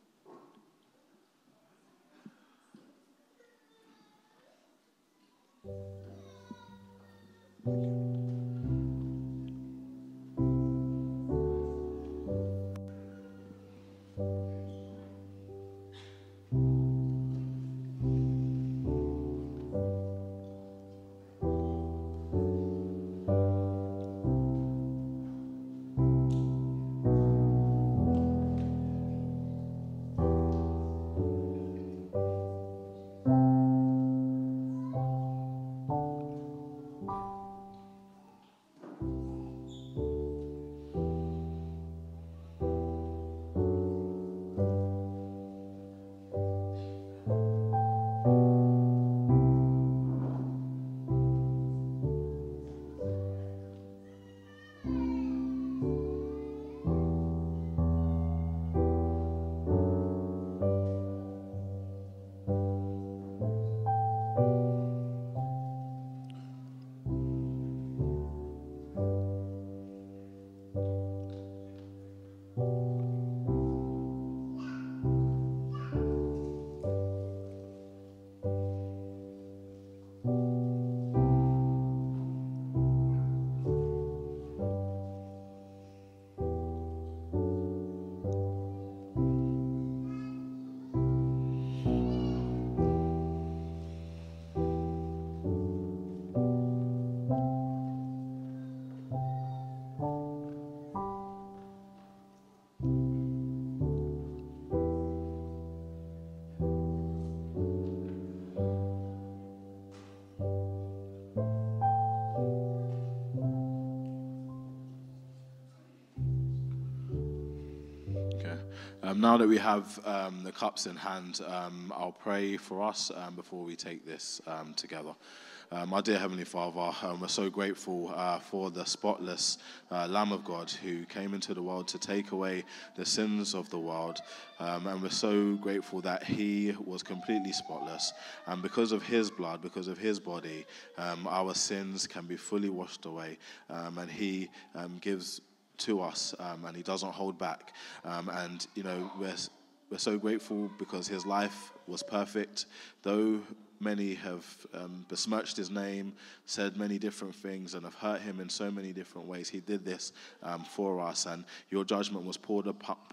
Now that we have the cups in hand, I'll pray for us before we take this together. Our dear Heavenly Father, we're so grateful for the spotless Lamb of God who came into the world to take away the sins of the world. And we're so grateful that he was completely spotless. And because of his blood, because of his body, our sins can be fully washed away. And he gives to us, and he doesn't hold back. And, you know, we're so grateful because his life was perfect. Though many have besmirched his name, said many different things, and have hurt him in so many different ways, he did this for us, and your judgment was poured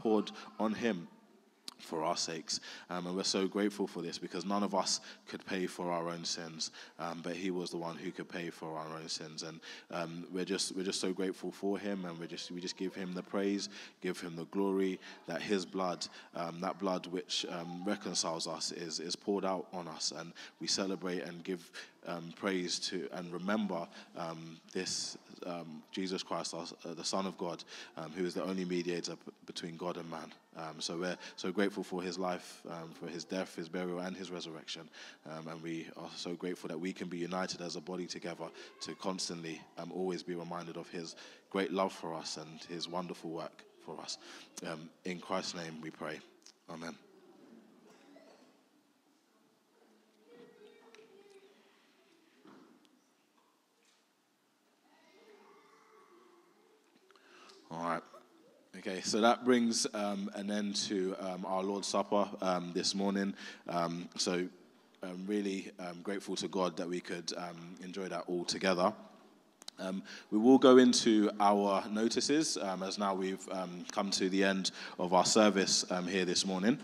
on him for our sakes. And we're so grateful for this because none of us could pay for our own sins, but he was the one who could pay for our own sins. And we're just so grateful for him, and we just give him the praise, give him the glory that his blood, that blood which reconciles us, is poured out on us, and we celebrate and give praise to and remember this Jesus Christ, the Son of God, who is the only mediator between God and man. So we're so grateful for his life, for his death, his burial, and his resurrection. And we are so grateful that we can be united as a body together to constantly always be reminded of his great love for us and his wonderful work for us. In Christ's name we pray. Amen. All right. Okay, so that brings an end to our Lord's Supper this morning. So I'm really grateful to God that we could enjoy that all together. We will go into our notices as now we've come to the end of our service here this morning.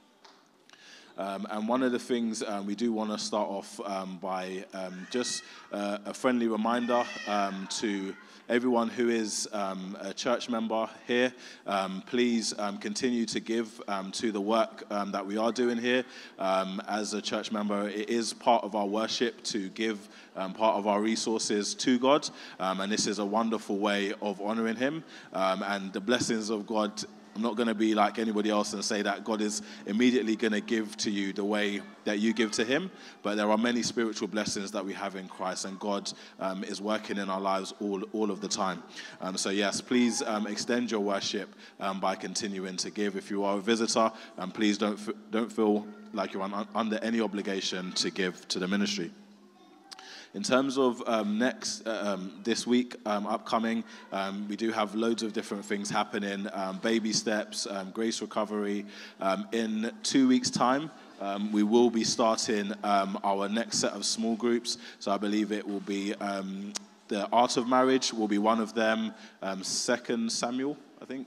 And one of the things we do want to start off by just a friendly reminder to everyone who is a church member here. Please continue to give to the work that we are doing here. As a church member, it is part of our worship to give part of our resources to God. And this is a wonderful way of honoring him. And the blessings of God I'm not going to be like anybody else and say that God is immediately going to give to you the way that you give to him, but there are many spiritual blessings that we have in Christ, and God is working in our lives all of the time. So yes, please extend your worship by continuing to give. If you are a visitor, please don't feel like you're under any obligation to give to the ministry. In terms of this week, upcoming, we do have loads of different things happening, baby steps, grace recovery. In 2 weeks' time, we will be starting our next set of small groups. So I believe it will be the Art of Marriage will be one of them, 2 Samuel, I think,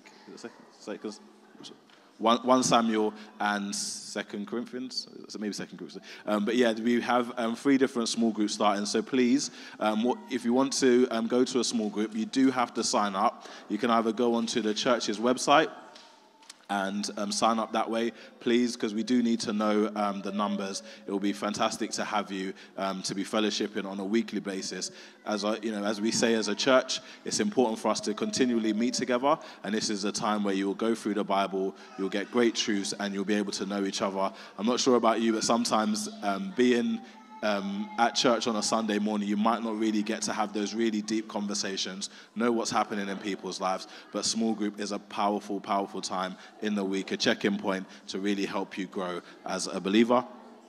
1 Samuel and 2 Corinthians, so maybe 2 Corinthians. But yeah, we have 3 different small groups starting. So please, if you want to go to a small group, you do have to sign up. You can either go onto the church's website and sign up that way, please, because we do need to know the numbers. It will be fantastic to have you to be fellowshipping on a weekly basis. As we say as a church, it's important for us to continually meet together, and this is a time where you will go through the Bible, you'll get great truths, and you'll be able to know each other. I'm not sure about you, but sometimes being at church on a Sunday morning, you might not really get to have those really deep conversations, know what's happening in people's lives, but small group is a powerful, powerful time in the week, a check-in point to really help you grow as a believer.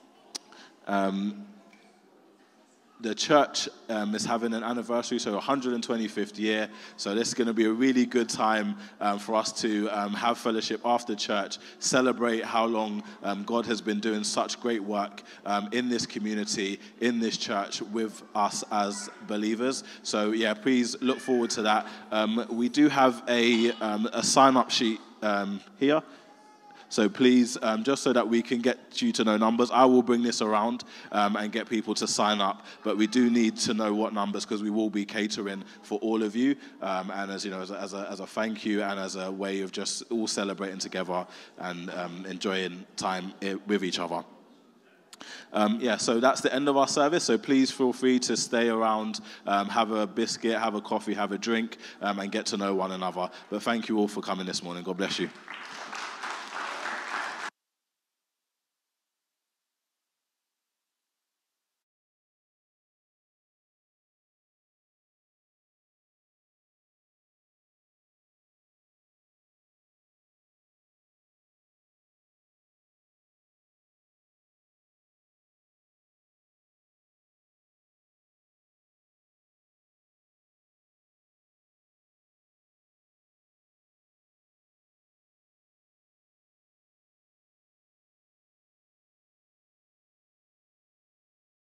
The church is having an anniversary, so 125th year. So this is going to be a really good time for us to have fellowship after church, celebrate how long God has been doing such great work in this community, in this church, with us as believers. So yeah, please look forward to that. We do have a sign-up sheet here. So please, just so that we can get you to know numbers, I will bring this around and get people to sign up. But we do need to know what numbers, because we will be catering for all of you. And as you know, as a thank you and as a way of just all celebrating together and enjoying time with each other. So that's the end of our service. So please feel free to stay around, have a biscuit, have a coffee, have a drink, and get to know one another. But thank you all for coming this morning. God bless you.